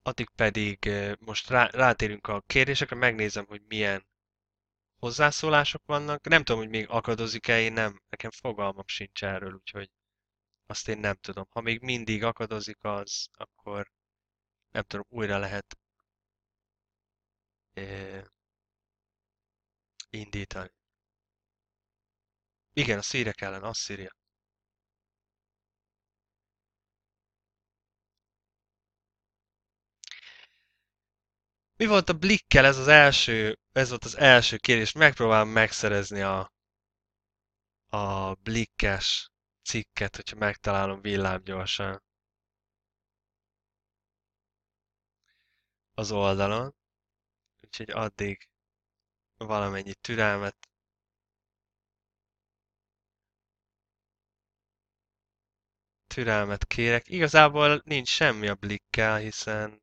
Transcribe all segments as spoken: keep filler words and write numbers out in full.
addig pedig ö, most rá, rátérünk a kérdésekre, megnézem, hogy milyen hozzászólások vannak. Nem tudom, hogy még akadozik-e, én nem, nekem fogalmam sincs erről, úgyhogy azt én nem tudom. Ha még mindig akadozik az, akkor nem tudom, újra lehet ö, indítani. Igen, a szírek ellen, Asszíria. Mi volt a Blikkel? Ez az első, ez volt az első kérdés. Megpróbálom megszerezni a, a Blikkes cikket, hogyha megtalálom villámgyorsan az oldalon. Úgyhogy addig valamennyi türelmet, türelmet kérek. Igazából nincs semmi a Blikkel, hiszen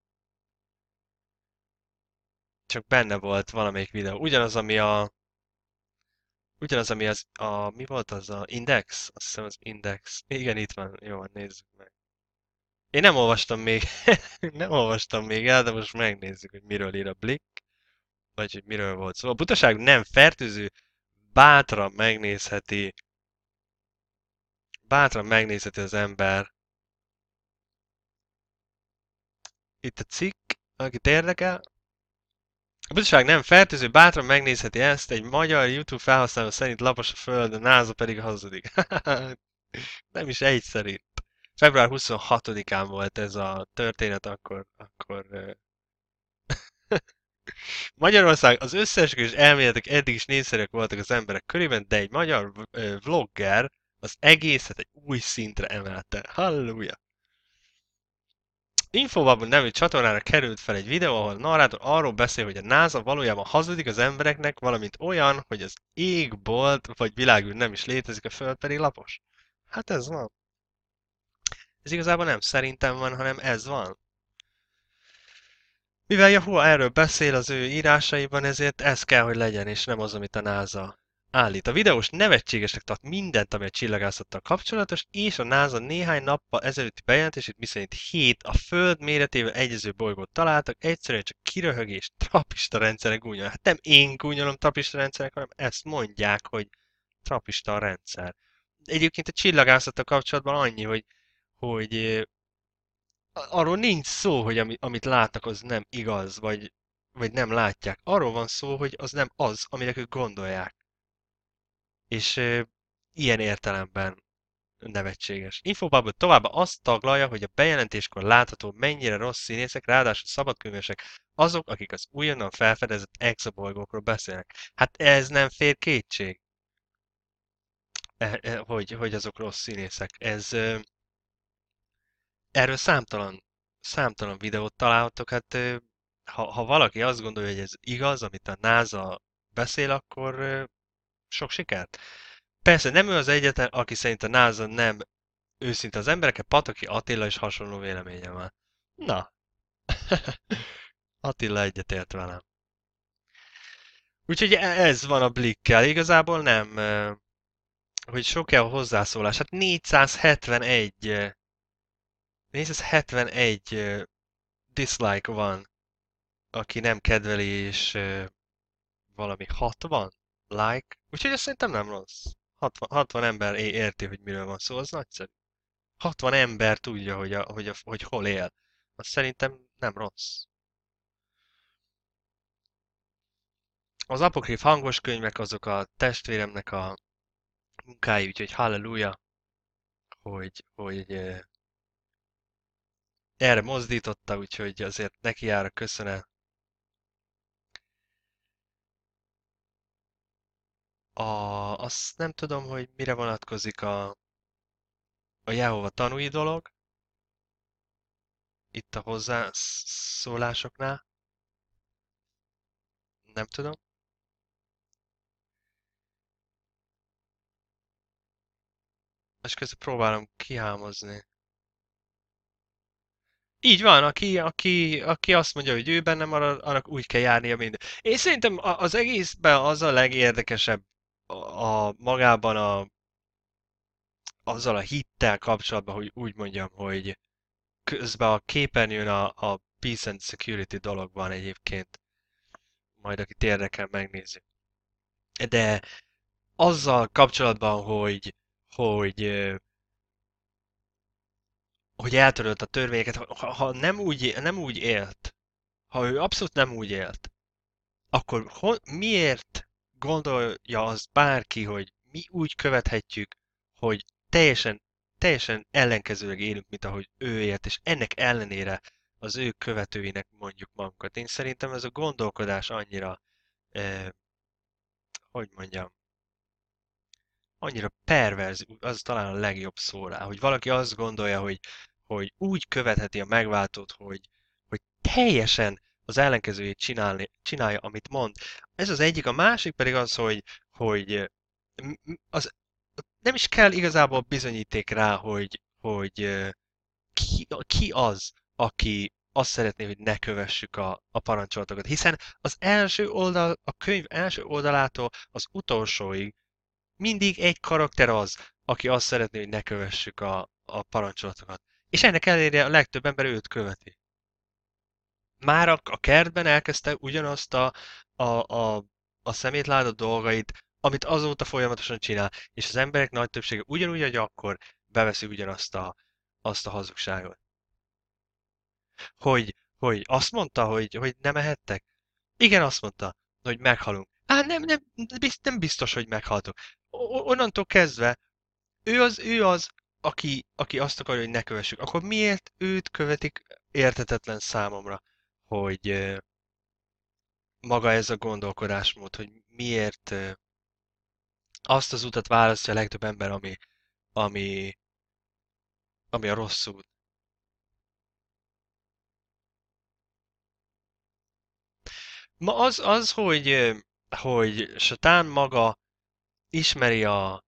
csak benne volt valamelyik videó. Ugyanaz, ami a Ugyanaz, ami az, a, mi volt az a Index? Azt hiszem az Index. Igen, itt van. Jó, nézzük meg. Én nem olvastam még, nem olvastam még el, de most megnézzük, hogy miről ír a Blick, vagy hogy miről volt szó. Szóval a butaság nem fertőző, bátran megnézheti, bátran megnézheti az ember. Itt a cikk, akit érdekel. A butaság nem fertőző, bátran megnézheti ezt, egy magyar YouTube felhasználó szerint lapos a föld, a NASA pedig hazudik. Nem is egy szerint. február huszonhatodikán volt ez a történet, akkor, akkor Magyarország az összeesküvés elméletek eddig is népszerűek voltak az emberek körében, de egy magyar ö, vlogger az egészet egy új szintre emelte. Halleluja! Infobabon nevű csatornára került fel egy videó, ahol a narrátor arról beszél, hogy a NASA valójában hazudik az embereknek, valamint olyan, hogy az égbolt vagy világűr nem is létezik, a Föld pedig lapos. Hát ez van. Ez igazából nem szerintem van, hanem ez van. Mivel Yahoo erről beszél az ő írásaiban, ezért ez kell, hogy legyen, és nem az, amit a NASA állít. A videós nevetségesnek tart mindent, ami a csillagászattal kapcsolatos, és a NASA néhány nappal ezelőtti bejelentését, miszerint hét a Föld méretével egyező bolygót találtak, egyszerűen csak kiröhögés, trapista rendszerek gúnyol. Hát nem én gúnyolom trapista rendszerek, hanem ezt mondják, hogy trapista a rendszer. Egyébként a csillagászattal kapcsolatban annyi, hogy, hogy arról nincs szó, hogy ami, amit látnak, az nem igaz, vagy, vagy nem látják. Arról van szó, hogy az nem az, aminek ők gondolják. És e, ilyen értelemben nevetséges. Infobubble továbbá azt taglalja, hogy a bejelentéskor látható, mennyire rossz színészek, ráadásul szabadkönyvesek, azok, akik az újonnan felfedezett exobolygókról beszélnek. Hát ez nem fér kétség, e, e, hogy, hogy azok rossz színészek. Ez, e, erről számtalan, számtalan videót találhatok, hát ha, ha valaki azt gondolja, hogy ez igaz, amit a NASA beszél, akkor sok sikert. Persze nem ő az egyetlen, aki szerint a NASA nem őszinte az embereket, Pataki Attila is hasonló véleménye van. Na, Attila egyetért velem. Úgyhogy e- ez van a Blickkel. Igazából nem, hogy sok-e a hozzászólás. Hát négyszázhetvenegy, négyszázhetvenegy dislike van, aki nem kedveli, és valami hatvan like, úgyhogy ez szerintem nem rossz. hatvan, hatvan ember é- érti, hogy miről van szó, az nagyszerű. hatvan ember tudja, hogy, a, hogy, a, hogy hol él. Az szerintem nem rossz. Az apokrif hangos könyvek azok a testvéremnek a munkái, úgyhogy halleluja, hogy, hogy eh, erre mozdította, úgyhogy azért neki jár a köszönet. A, azt nem tudom, hogy mire vonatkozik a, a Jehova tanúi dolog, itt a hozzászólásoknál, nem tudom. És közben próbálom kihámozni. Így van, aki, aki, aki azt mondja, hogy ő benne marad, annak úgy kell járnia minden. Én szerintem a- az egészben az a legérdekesebb a, a magában a, azzal a hittel kapcsolatban, hogy úgy mondjam, hogy közben a képernyőn a, a peace and security dolog van egyébként. Majd akit érdekel, megnézzük. De azzal kapcsolatban, hogy, hogy, ö, hogy eltörölt a törvényeket, ha, ha nem, úgy, nem úgy élt, ha ő abszolút nem úgy élt, akkor ho, miért gondolja az bárki, hogy mi úgy követhetjük, hogy teljesen, teljesen ellenkezőleg élünk, mint ahogy ő élt, és ennek ellenére az ő követőinek mondjuk magunkat. Én szerintem ez a gondolkodás annyira, eh, hogy mondjam, annyira perverz, az talán a legjobb szó rá, hogy valaki azt gondolja, hogy, hogy úgy követheti a megváltót, hogy, hogy teljesen az ellenkezőjét csinálni, csinálja, amit mond. Ez az egyik, a másik pedig az, hogy, hogy az, nem is kell igazából bizonyíték rá, hogy, hogy ki, ki az, aki azt szeretné, hogy ne kövessük a, a parancsolatokat. Hiszen az első oldal, a könyv első oldalától az utolsóig mindig egy karakter az, aki azt szeretné, hogy ne kövessük a, a parancsolatokat. És ennek ellenére a legtöbb ember őt követi. Már a, a kertben elkezdte ugyanazt a, a, a, a szemétláda dolgait, amit azóta folyamatosan csinál, és az emberek nagy többsége ugyanúgy, hogy akkor beveszi ugyanazt a, azt a hazugságot. Hogy, hogy azt mondta, hogy, hogy nem ehettek? Igen, azt mondta, hogy meghalunk. Á, nem, nem, nem biztos, hogy meghaltok. O- onnantól kezdve ő az, ő az, aki, aki azt akarja, hogy ne kövessük. Akkor miért őt követik értetetlen számomra, hogy ö, maga ez a gondolkodásmód, hogy miért ö, azt az utat választja a legtöbb ember, ami, ami, ami a rossz út. Ma az, az hogy, ö, hogy Satán maga ismeri a,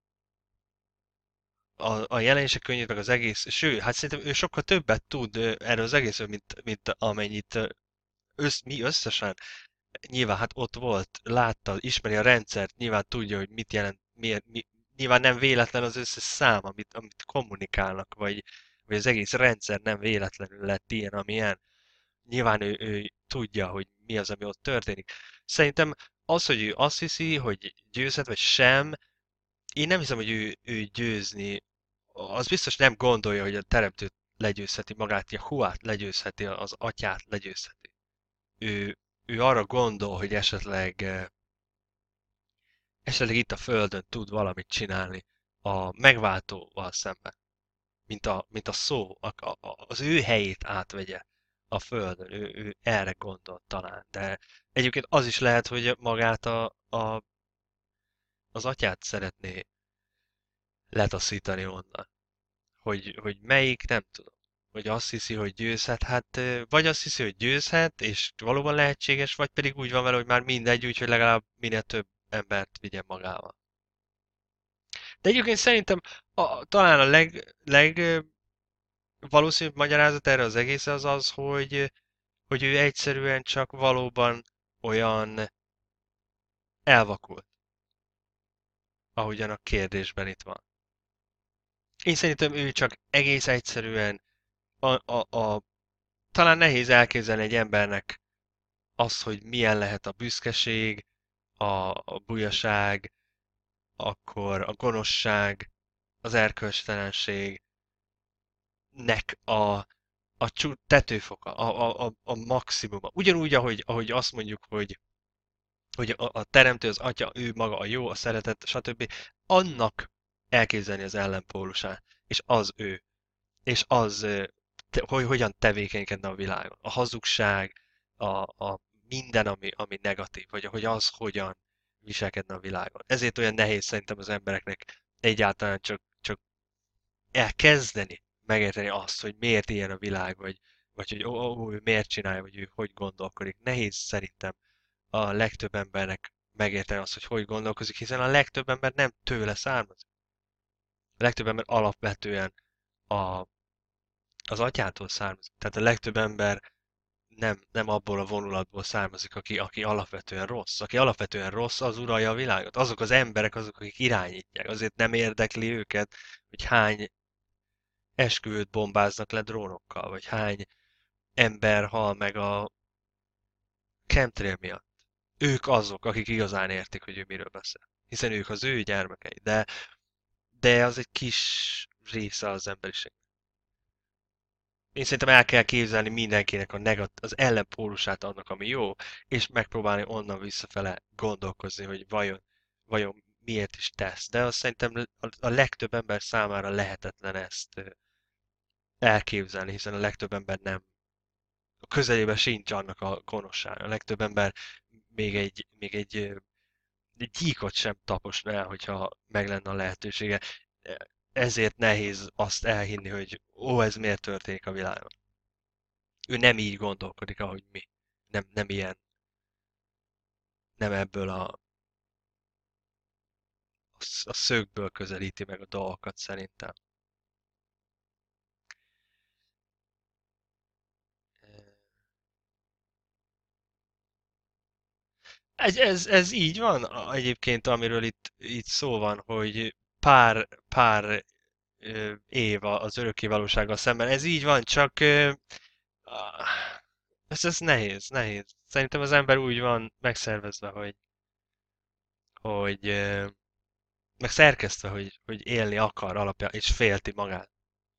a, a jelenések könyvét, meg az egész, sőt, hát szerintem ő sokkal többet tud ö, erről az egészről, mint, mint amennyit ö, össz, mi összesen. Nyilván hát ott volt, látta, ismeri a rendszert, nyilván tudja, hogy mit jelent, miért, mi, nyilván nem véletlen az összes szám, amit, amit kommunikálnak, vagy, vagy az egész rendszer nem véletlenül lett ilyen, amilyen. Nyilván ő, ő tudja, hogy mi az, ami ott történik. Szerintem az, hogy ő azt hiszi, hogy győzhet, vagy sem, én nem hiszem, hogy ő, ő győzni, az biztos nem gondolja, hogy a teremtőt legyőzheti magát, Jahuát legyőzheti, az atyát legyőzheti. Ő, ő arra gondol, hogy esetleg, eh, esetleg itt a Földön tud valamit csinálni a megváltóval szemben, mint a, mint a szó, a, a, az ő helyét átvegye a Földön. Ő, ő erre gondol talán, de egyébként az is lehet, hogy magát a, a, az atyát szeretné letaszítani onnan. Hogy, hogy melyik, nem tudom. Hogy azt hiszi, hogy győzhet, hát ö, vagy azt hiszi, hogy győzhet, és valóban lehetséges, vagy pedig úgy van vele, hogy már mindegy, úgyhogy legalább minél több embert vigyen magával. De egyébként szerintem a, talán a leg, leg ö, valószínűbb magyarázat erre az egész az az, hogy, hogy ő egyszerűen csak valóban olyan elvakult, ahogyan a kérdésben itt van. Én szerintem ő csak egész egyszerűen a, a, a, talán nehéz elképzelni egy embernek az, hogy milyen lehet a büszkeség, a, a bujaság, akkor a gonoszság, az erkölcstelenségnek a, a csú, tetőfoka, a, a, a, a maximuma. Ugyanúgy, ahogy, ahogy azt mondjuk, hogy, hogy a, a teremtő, az atya, ő maga a jó, a szeretet, stb. Annak elképzelni az ellenpólusát, és az ő. És az, ö, te, hogy hogyan tevékenykedne a világon. A hazugság, a, a minden, ami, ami negatív, vagy hogy az hogyan viselkedne a világon. Ezért olyan nehéz szerintem az embereknek egyáltalán csak, csak elkezdeni megérteni azt, hogy miért ilyen a világ, vagy, vagy hogy ó, ó, ő miért csinálja, vagy ő hogy gondolkodik. Nehéz szerintem a legtöbb embernek megérteni azt, hogy hogy gondolkozik, hiszen a legtöbb ember nem tőle származik. A legtöbb ember alapvetően a, az atyától származik. Tehát a legtöbb ember nem, nem abból a vonulatból származik, aki, aki alapvetően rossz. Aki alapvetően rossz, az uralja a világot. Azok az emberek, azok, akik irányítják. Azért nem érdekli őket, hogy hány esküvőt bombáznak le drónokkal, vagy hány ember hal meg a chemtrail miatt. Ők azok, akik igazán értik, hogy ő miről beszél. Hiszen ők az ő gyermekei. De, de az egy kis része az emberiség. Én szerintem el kell képzelni mindenkinek a negat- az ellenpólusát annak, ami jó, és megpróbálni onnan visszafele gondolkozni, hogy vajon, vajon miért is tesz. De azt szerintem a a legtöbb ember számára lehetetlen ezt ö, elképzelni, hiszen a legtöbb ember nem, a közelében sincs annak a gonoszsága. A legtöbb ember még egy, még egy, ö, egy gyíkot sem taposna el, hogyha meg lenne a lehetősége. Ezért nehéz azt elhinni, hogy ó, ez miért történik a világon. Ő nem így gondolkodik, ahogy mi. Nem, nem ilyen, nem ebből a, a szögből közelíti meg a dolgokat szerintem. Ez, ez, ez így van a- egyébként, amiről itt, itt szó van, hogy pár, pár ö, év az örökké valósággal szemben. Ez így van, csak ö, ah, ez, ez nehéz, nehéz. Szerintem az ember úgy van megszervezve, hogy, hogy ö, meg szerkesztve, hogy, hogy élni akar alapja, és félti magát.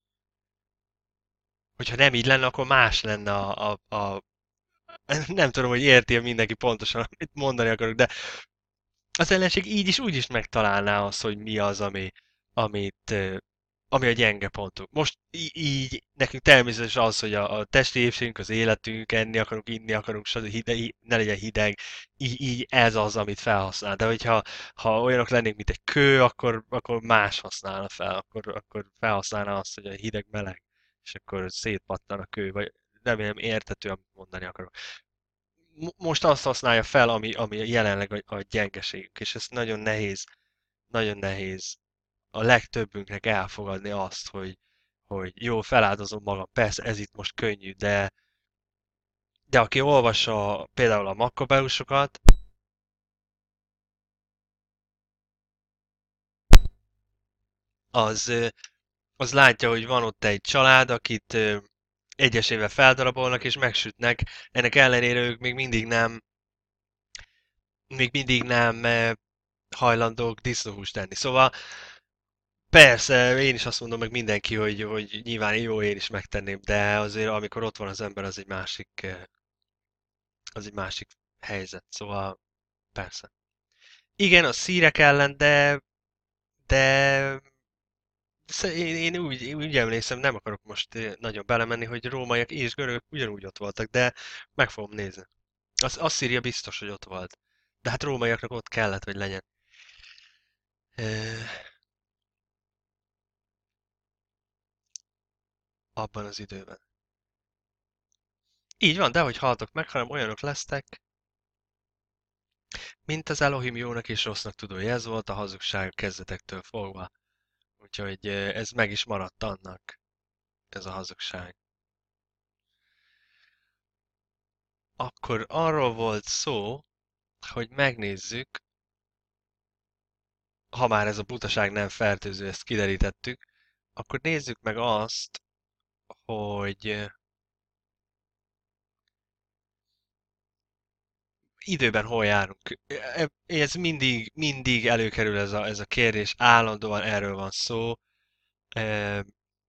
Hogyha nem így lenne, akkor más lenne a, a, a nem tudom, hogy érti mindenki pontosan, amit mondani akarok, de az ellenség így is úgy is megtalálná azt, hogy mi az, ami, amit, ö, ami a gyenge pontunk. Most í- így nekünk természetes az, hogy a, a testi épségünk, az életünk, enni akarunk, inni akarunk, stb. Hideg, ne legyen hideg, így, így ez az, amit felhasznál. De hogyha ha olyanok lennénk, mint egy kő, akkor, akkor más használna fel, akkor, akkor felhasználná azt, hogy a hideg meleg, és akkor szétpattan a kő, vagy remélem értető, amit mondani akarok. Mo- most azt használja fel, ami, ami jelenleg a, a gyengeségünk, és ez nagyon nehéz, nagyon nehéz a legtöbbünknek elfogadni azt, hogy, hogy jó, feláldozom magam, persze ez itt most könnyű, de, de aki olvassa például a Makkabeusokat, az, ö, az látja, hogy van ott egy család, akit ö, egyesével feldarabolnak és megsütnek, ennek ellenére ők még mindig nem, még mindig nem ö, hajlandók disznóhúst tenni. Szóval persze, én is azt mondom meg mindenki, hogy, hogy nyilván jó, én is megtenném, de azért amikor ott van az ember, az egy másik, eh, az egy másik helyzet. Szóval persze. Igen, a szírek ellen, de, de sze- én, én úgy, én úgy emlékszem, nem akarok most eh, nagyon belemenni, hogy rómaiak és görögök ugyanúgy ott voltak, de meg fogom nézni. Az Asszíria biztos, hogy ott volt. De hát rómaiaknak ott kellett, hogy legyen. Eh, abban az időben. Így van, de hogy haltok meg, hanem olyanok lesztek, mint az Elohim jónak és rossznak tudója, ez volt a hazugság kezdetektől fogva. Úgyhogy eh, ez meg is maradt annak, ez a hazugság. Akkor arról volt szó, hogy megnézzük, ha már ez a butaság nem fertőző, ezt kiderítettük, akkor nézzük meg azt, hogy eh, időben hol járunk. E- Ez mindig, mindig előkerül ez a, ez a kérdés, állandóan erről van szó, eh,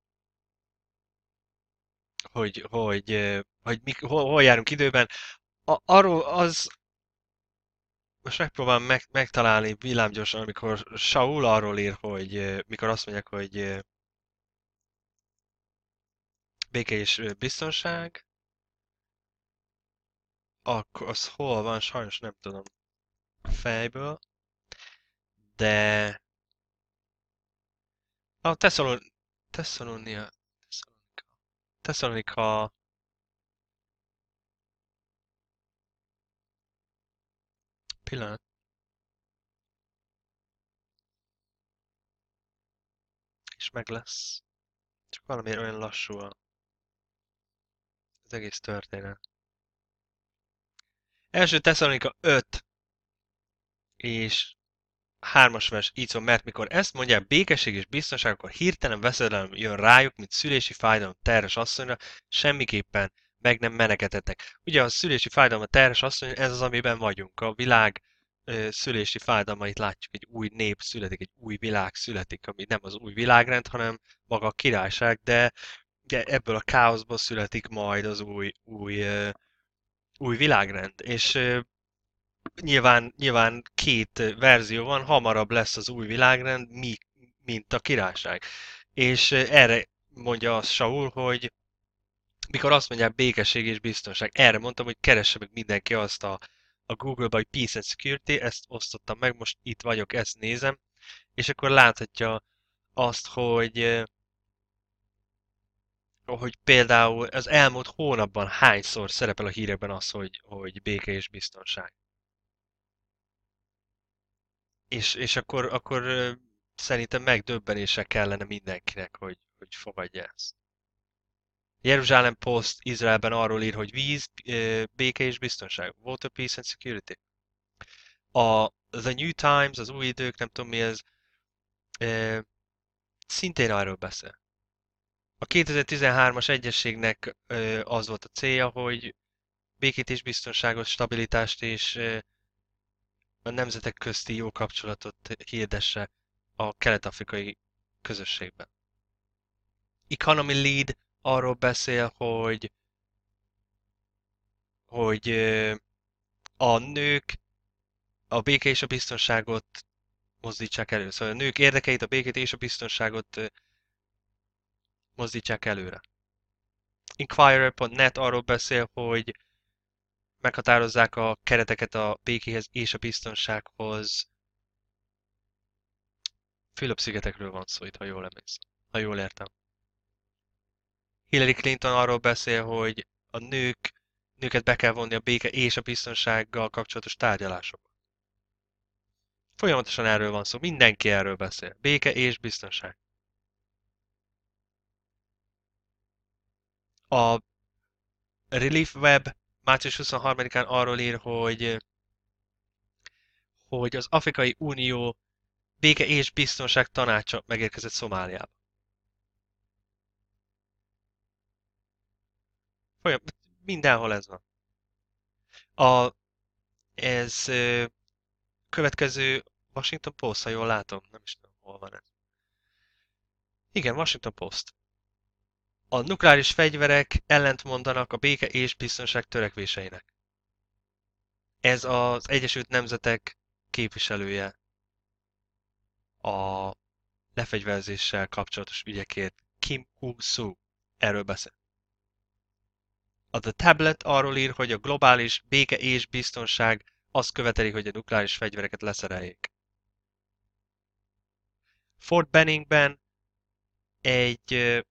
hogy, hogy, eh, hogy mik, hol, hol járunk időben. A, arról az, most megpróbálom meg, megtalálni villámgyorsan, amikor Saul arról ír, hogy eh, mikor azt mondják, hogy eh, béke és eh, biztonság, akkor az hol van, sajnos nem tudom fejből, de a Tesszalon, Tesszalonia, Tesszalonika, Tesszalonika, pillanat, és meg lesz. Csak valamiért olyan lassú az egész történet. Első Tesszalonika öt és hármas vers így szól, mert mikor ezt mondják, békesség és biztonság, akkor hirtelen veszedelem jön rájuk, mint szülési fájdalom terhes asszonyra, semmiképpen meg nem menegetetek. Ugye a szülési fájdalma terhes asszony, ez az, amiben vagyunk. A világ ö, szülési fájdalmait látjuk, egy új nép születik, egy új világ születik, ami nem az új világrend, hanem maga a királyság, de ugye ebből a káoszból születik majd az új, új, ö, új világrend. És ö, nyilván, nyilván két verzió van, hamarabb lesz az új világrend, mi, mint a királyság. És ö, erre mondja azt Saul, hogy mikor azt mondják békesség és biztonság. Erre mondtam, hogy keresse meg mindenki azt a, a Google-ba, hogy Peace and Security, ezt osztottam meg, most itt vagyok, ezt nézem, és akkor láthatja azt, hogy, eh, hogy például az elmúlt hónapban hányszor szerepel a hírekben az, hogy, hogy béke és biztonság. És, és akkor, akkor eh, szerintem megdöbbenése kellene mindenkinek, hogy, hogy fogadja ezt. Jeruzsálem Post Izraelben arról ír, hogy víz, eh, béke és biztonság. Water, peace and security. A The New Times, az új idők, nem tudom mi ez, e, szintén arról beszél. A kétezer-tizenhármas egyességnek e, az volt a célja, hogy békét és biztonságot, stabilitást és e, a nemzetek közti jó kapcsolatot hirdesse a kelet-afrikai közösségben. Economy Lead arról beszél, hogy, hogy e, a nők a béke és a biztonságot mozdítsák elő. Szóval a nők érdekeit, a békét és a biztonságot mozdítsák előre. Inquirer pont net arról beszél, hogy meghatározzák a kereteket a békéhez és a biztonsághoz. Fülöp-szigetekről van szó itt, ha jól emlékszem. Ha jól értem. Hillary Clinton arról beszél, hogy a nők, nőket be kell vonni a béke és a biztonsággal kapcsolatos tárgyalásokba. Folyamatosan erről van szó, mindenki erről beszél. Béke és biztonság. A Relief Web március huszonharmadikán arról ír, hogy, hogy az Afrikai Unió béke és biztonság tanácsa megérkezett Szomáliába. Folyam, mindenhol ez van. A, ez ö, következő Washington Post, ha jól látom, nem is tudom, hol van ez. Igen, Washington Post. A nukleáris fegyverek ellentmondanak a béke és biztonság törekvéseinek. Ez az Egyesült Nemzetek képviselője a lefegyverzéssel kapcsolatos ügyekért, Kim Hu-su. Erről beszél. A The Tablet arról ír, hogy a globális béke és biztonság azt követeli, hogy a nukleáris fegyvereket leszereljék. Fort Benningben egy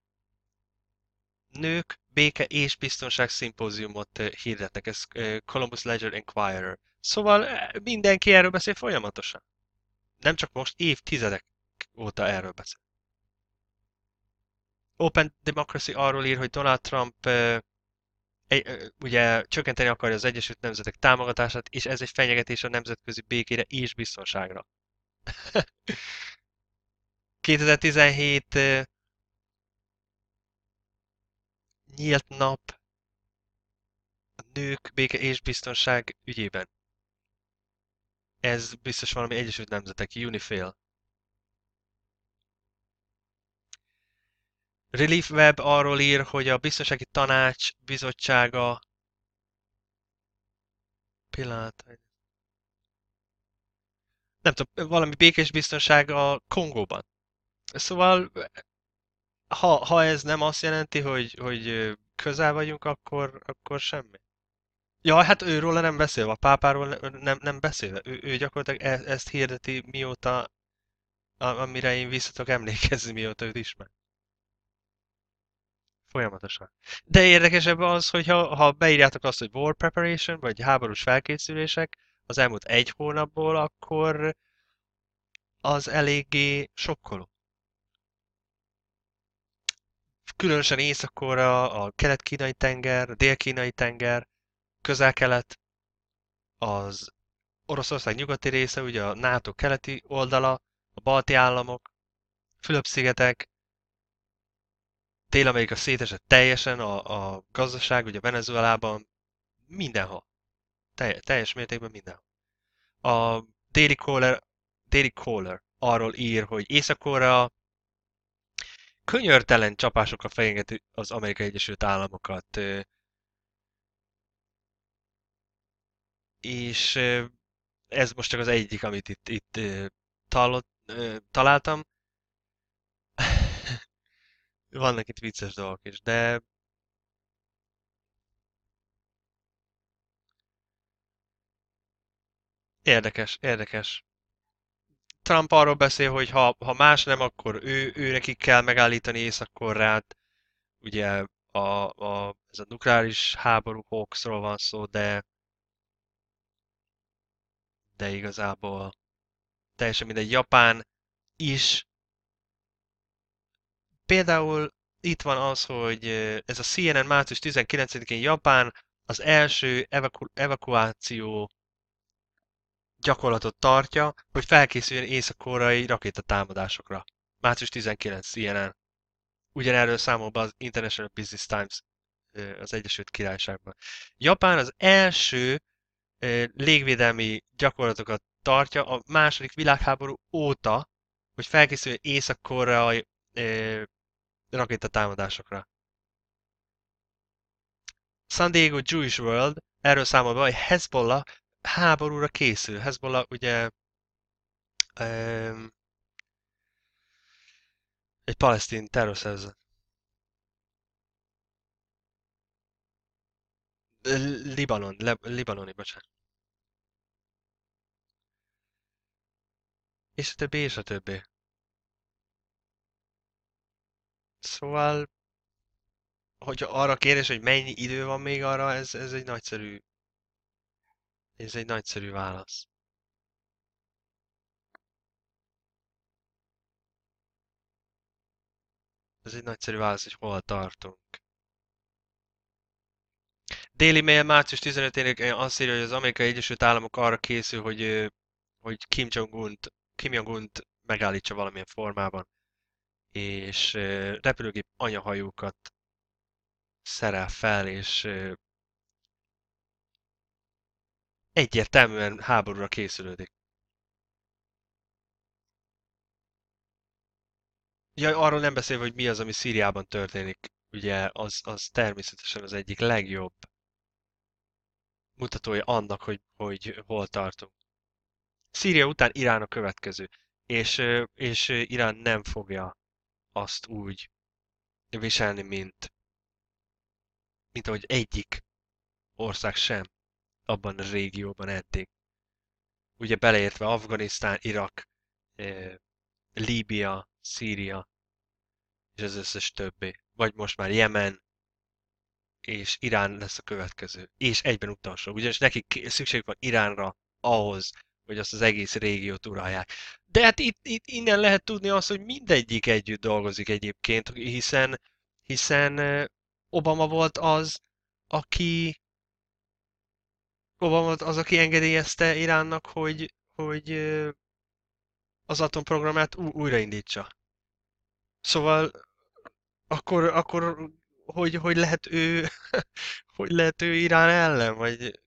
nők béke és biztonság szimpóziumot hirdetnek, ez Columbus Ledger Enquirer. Szóval mindenki erről beszél folyamatosan. Nem csak most, évtizedek óta erről beszél. Open Democracy arról ír, hogy Donald Trump egy, ugye csökkenteni akarja az Egyesült Nemzetek támogatását, és ez egy fenyegetés a nemzetközi békére és biztonságra. kétezer-tizenhét nyílt nap a nők béke és biztonság ügyében. Ez biztos valami Egyesült Nemzetek, UNIFIL. Relief Web arról ír, hogy a Biztonsági Tanács bizottsága pillanat. Nem tudom, valami békés biztonság a Kongóban. Szóval, ha, ha ez nem azt jelenti, hogy, hogy közel vagyunk, akkor, akkor semmi. Ja, hát őróla nem beszélve, a pápáról nem, nem beszélve. Ő, ő gyakorlatilag e, ezt hirdeti, mióta, amire én vissza tudok emlékezni, mióta őt ismer. Folyamatosan. De érdekesebb az, hogy ha, ha beírjátok azt, hogy war preparation, vagy háborús felkészülések az elmúlt egy hónapból, akkor az eléggé sokkoló. Különösen Észak-Korea, a kelet-kínai tenger, a dél-kínai tenger, közel-kelet, az Oroszország nyugati része, ugye a NATO keleti oldala, a balti államok, Fülöp-szigetek, Dél-Amerika szétesett teljesen, a, a gazdaság, ugye Venezuelában, mindenhol. Telj, teljes mértékben mindenhol. A Daily Caller, Daily Caller arról ír, hogy Észak-Korea könyörtelen csapásokkal fenyegeti az Amerikai Egyesült Államokat, ö, és ö, ez most csak az egyik, amit itt, itt ö, talott, ö, találtam. Vannak itt vicces dolgok is, de érdekes, érdekes. Trump arról beszél, hogy ha, ha más nem, akkor ő, ő nekik kell megállítani Észak-Koreát. Ugye a, a, ez a nukleáris háború hoaxról van szó, de, de igazából teljesen mindegy. Japán is. Például itt van az, hogy ez a C N N március tizenkilencedikén Japán az első evaku- evakuáció gyakorlatot tartja, hogy felkészüljön észak-koreai rakétatámadásokra. március tizenkilencedike C N N. Ugyanerről számol be az International Business Times az Egyesült Királyságban. Japán az első légvédelmi gyakorlatokat tartja a második világháború óta, hogy felkészüljön észak-koreai rakétatámadásokra. San Diego Jewish World erről számol be, hogy Hezbollah háborúra készül. Hezbollah ugye um, egy palesztin terrorszervezet. Libanon, le, libanoni, bocsánat. És a többi, és a többi. Szóval, hogyha arra kérdés, hogy mennyi idő van még arra, ez, ez egy nagyszerű, ez egy nagyszerű válasz. Ez egy nagyszerű válasz, hogy hol tartunk. Daily Mail március tizenötödikén azt írja, hogy az Amerikai Egyesült Államok arra készül, hogy, hogy Kim Jong-unt, Kim Jong-unt megállítsa valamilyen formában, és repülőgép anyahajókat szerel fel, és egyértelműen háborúra készülődik. Ja, arról nem beszélve, hogy mi az, ami Szíriában történik, ugye az, az természetesen az egyik legjobb mutatója annak, hogy, hogy hol tartunk. Szíria után Irán a következő, és, és Irán nem fogja azt úgy viselni, mint, mint ahogy egyik ország sem abban a régióban eddig. Ugye beleértve Afganisztán, Irak, Líbia, Szíria, és az összes többi. Vagy most már Jemen, és Irán lesz a következő. És egyben utolsó. Ugyanis nekik szükségük van Iránra ahhoz, hogy azt az egész régiót uralják. De hát itt, itt innen lehet tudni azt, hogy mindegyik együtt dolgozik egyébként, hiszen, hiszen Obama volt az, aki Obama volt az, aki engedélyezte Iránnak, hogy, hogy az atomprogramát ú- újraindítsa. Szóval akkor, akkor hogy, hogy lehet ő, hogy lehet ő Irán ellen, vagy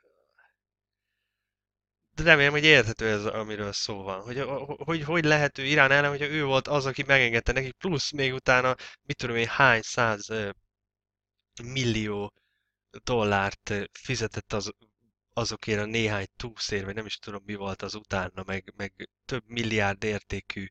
de remélem, hogy érthető ez, amiről szó van. Hogy, hogy, hogy lehet ő Irán ellen, hogyha ő volt az, aki megengedte nekik, plusz még utána, mit tudom én, hány száz millió dollárt fizetett az, azokért a néhány túszért, vagy nem is tudom mi volt az utána, meg, meg több milliárd értékű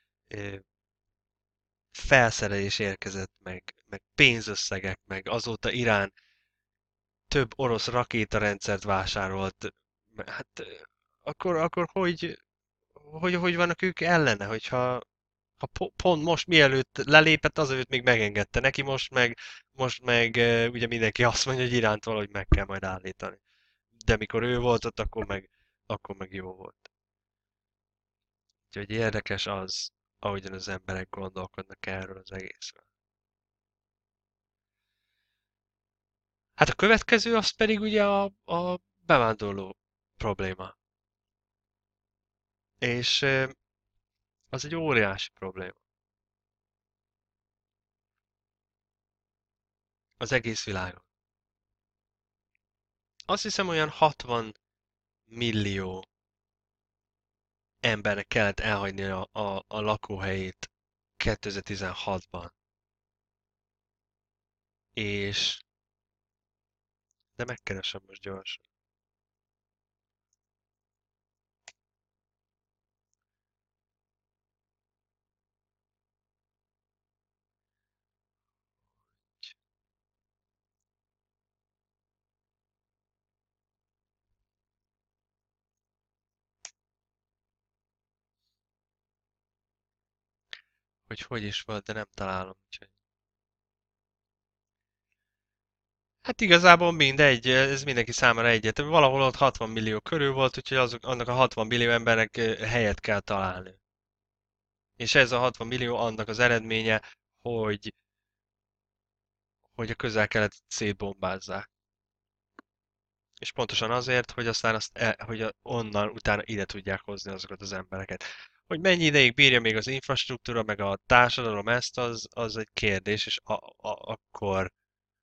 felszerelés érkezett, meg, meg pénzösszegek, meg azóta Irán több orosz rakétarendszert vásárolt. Hát akkor, akkor hogy, hogy, hogy vannak ők ellene, hogyha ha po- pont most mielőtt lelépett, azelőtt még megengedte neki, most meg, most meg ugye mindenki azt mondja, hogy Iránt valahogy meg kell majd állítani. De mikor ő volt ott, akkor meg, akkor meg jó volt. Úgyhogy érdekes az, ahogyan az emberek gondolkodnak erről az egészről. Hát a következő az pedig ugye a, a bevándorló probléma. És az egy óriási probléma. Az egész világon. Azt hiszem olyan hatvan millió embernek kellett elhagyni a, a, a lakóhelyét kétezer-tizenhatban. És... De megkeresem most gyorsan. Hogy hogy is volt, de nem találom. Úgyhogy... Hát igazából mindegy, ez mindenki számára egyet. Valahol ott hatvan millió körül volt, úgyhogy azok, annak a hatvan millió embernek helyet kell találni. És ez a hatvan millió annak az eredménye, hogy, hogy a közel-keletet szétbombázzák. És pontosan azért, hogy aztán azt el, hogy a, onnan utána ide tudják hozni azokat az embereket. Hogy mennyi ideig bírja még az infrastruktúra, meg a társadalom ezt, az, az egy kérdés, és a, a, akkor,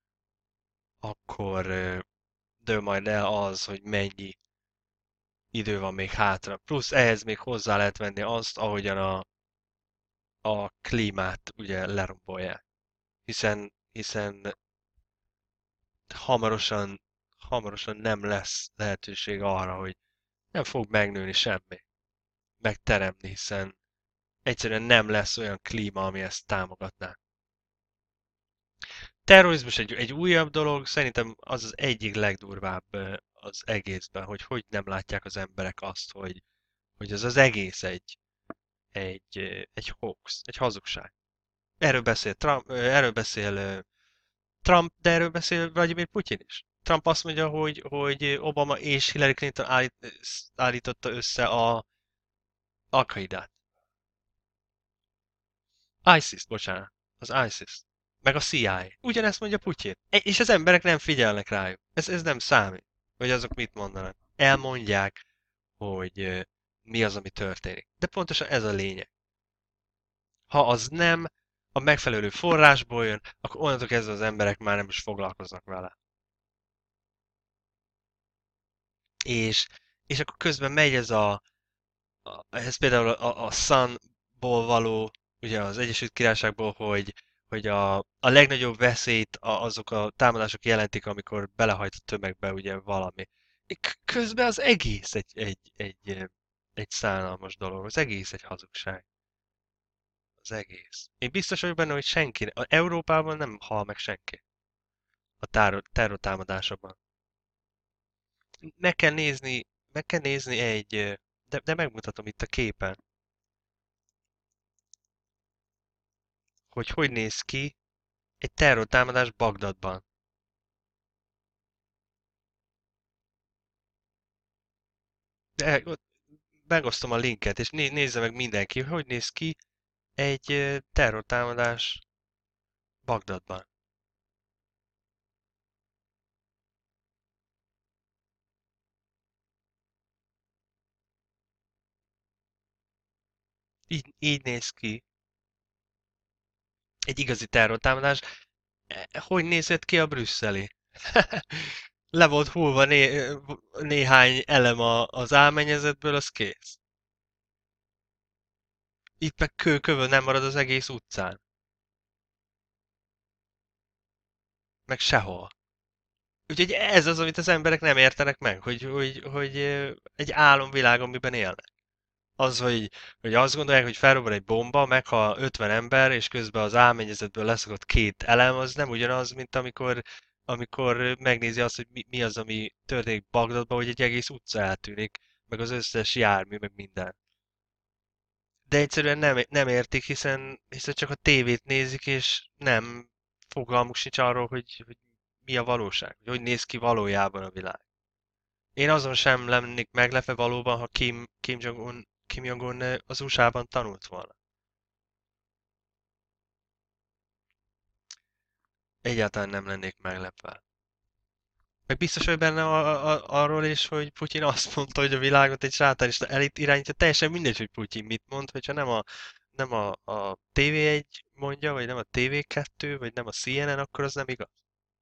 akkor dől majd el az, hogy mennyi idő van még hátra. Plusz ehhez még hozzá lehet venni azt, ahogyan a, a klímát ugye lerombolják. Hiszen, hiszen hamarosan, hamarosan nem lesz lehetőség arra, hogy nem fog megnőni semmi, megteremni, hiszen egyszerűen nem lesz olyan klíma, ami ezt támogatná. Terrorizmus egy, egy újabb dolog, szerintem az az egyik legdurvább az egészben, hogy hogy nem látják az emberek azt, hogy, hogy ez az egész egy, egy, egy hoax, egy hazugság. Erről beszél Trump, erről beszél Trump, de erről beszél Vladimir Putyin is. Trump azt mondja, hogy, hogy Obama és Hillary Clinton állít, állította össze a Al-Qaidát. ISIS, bocsánat. Az ISIS. Meg a C I A. Ugyanezt mondja Putyin. E- És az emberek nem figyelnek rájuk. Ez, ez nem számít. Hogy azok mit mondanak. Elmondják, hogy uh, mi az, ami történik. De pontosan ez a lényeg. Ha az nem a megfelelő forrásból jön, akkor onnantól kezdve az emberek már nem is foglalkoznak vele. És, és akkor közben megy ez a, a ez például a, a Sunból való, ugye az Egyesült Királyságból, hogy, hogy a, a legnagyobb veszélyt a, azok a támadások jelentik, amikor belehajt a tömegbe ugye valami. K- Közben az egész egy, egy, egy, egy szánalmas dolog, az egész egy hazugság. Az egész. Én biztos vagyok benne, hogy senki, a Európában nem hal meg senki a tár- terrortámadásokban. Meg kell nézni, meg kell nézni egy, de, de megmutatom itt a képen, hogy hogy néz ki egy terrortámadás Bagdadban. De, ott megosztom a linket, és né, nézze meg mindenki, hogy néz ki egy ö, terrortámadás Bagdadban. Így, így néz ki egy igazi terrortámadás. E, Hogy nézett ki a brüsszeli? Le volt hullva né, néhány elem a, az álmennyezetből, az kész. Itt meg kőkövön nem marad az egész utcán. Meg sehol. Úgyhogy ez az, amit az emberek nem értenek meg, hogy, hogy, hogy ö, egy álomvilág, amiben élnek. Az, hogy, hogy azt gondolják, hogy felrobban egy bomba, meghal ötven ember, és közben az álmennyezetből leszakadt két elem, az nem ugyanaz, mint amikor, amikor megnézi azt, hogy mi, mi az, ami történik Bagdadban, hogy egy egész utca eltűnik, meg az összes jármű, meg minden. De egyszerűen nem, nem értik, hiszen, hiszen csak a tévét nézik, és nem fogalmuk sincs arról, hogy, hogy mi a valóság, hogy hogy néz ki valójában a világ. Én azon sem lennék meglepve valóban, ha Kim, Kim Jong-un Kim Jong-un eh, az u es á-ban tanult volna. Egyáltalán nem lennék meglepve. Meg biztos vagy benne a, a, arról is, hogy Putyin azt mondta, hogy a világot egy sátánista elit irányítja. Teljesen mindegy, hogy Putyin mit mond, hogyha nem a, nem a, a té vé egy mondja, vagy nem a té vé kettő, vagy nem a C N N, akkor az nem igaz.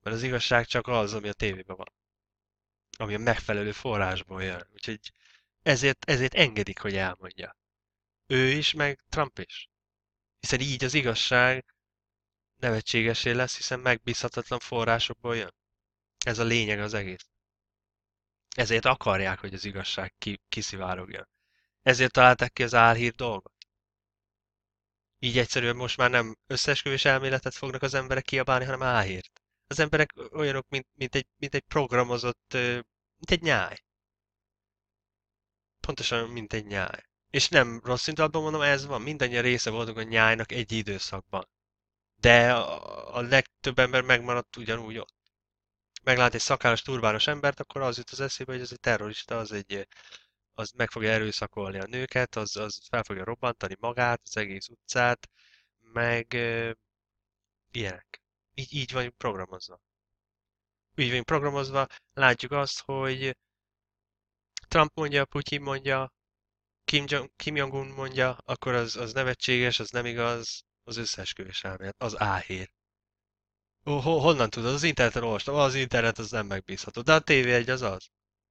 Mert az igazság csak az, ami a tévében van. Ami a megfelelő forrásból jön. Úgyhogy ezért, ezért engedik, hogy elmondja. Ő is, meg Trump is. Hiszen így az igazság nevetségesé lesz, hiszen megbízhatatlan forrásokból jön. Ez a lényeg az egész. Ezért akarják, hogy az igazság ki, kiszivárogjon. Ezért találták ki az álhír dolgot. Így egyszerűen most már nem összeesküvés elméletet fognak az emberek kiabálni, hanem álhírt. Az emberek olyanok, mint, mint, egy, mint egy programozott, mint egy nyáj. Pontosan, mint egy nyáj. És nem rossz indulatban mondom, ez van. Mindannyian része voltunk a nyájnak egy időszakban. De a, a legtöbb ember megmaradt ugyanúgy ott. Meglát egy szakállas, turbános embert, akkor az jut az eszébe, hogy ez egy terrorista, az egy, az meg fogja erőszakolni a nőket, az, az fel fogja robbantani magát, az egész utcát, meg uh, ilyenek. Így, így vagyunk programozva. Így vagyunk programozva, látjuk azt, hogy Trump mondja, Putyin mondja, Kim, Jong, Kim Jong-un mondja, akkor az, az nevetséges, az nem igaz, az összeesküvés elmélet, az álhír. Ho, honnan tudod? Az interneten olvastam, az internet az nem megbízható, de a té vé egy az az.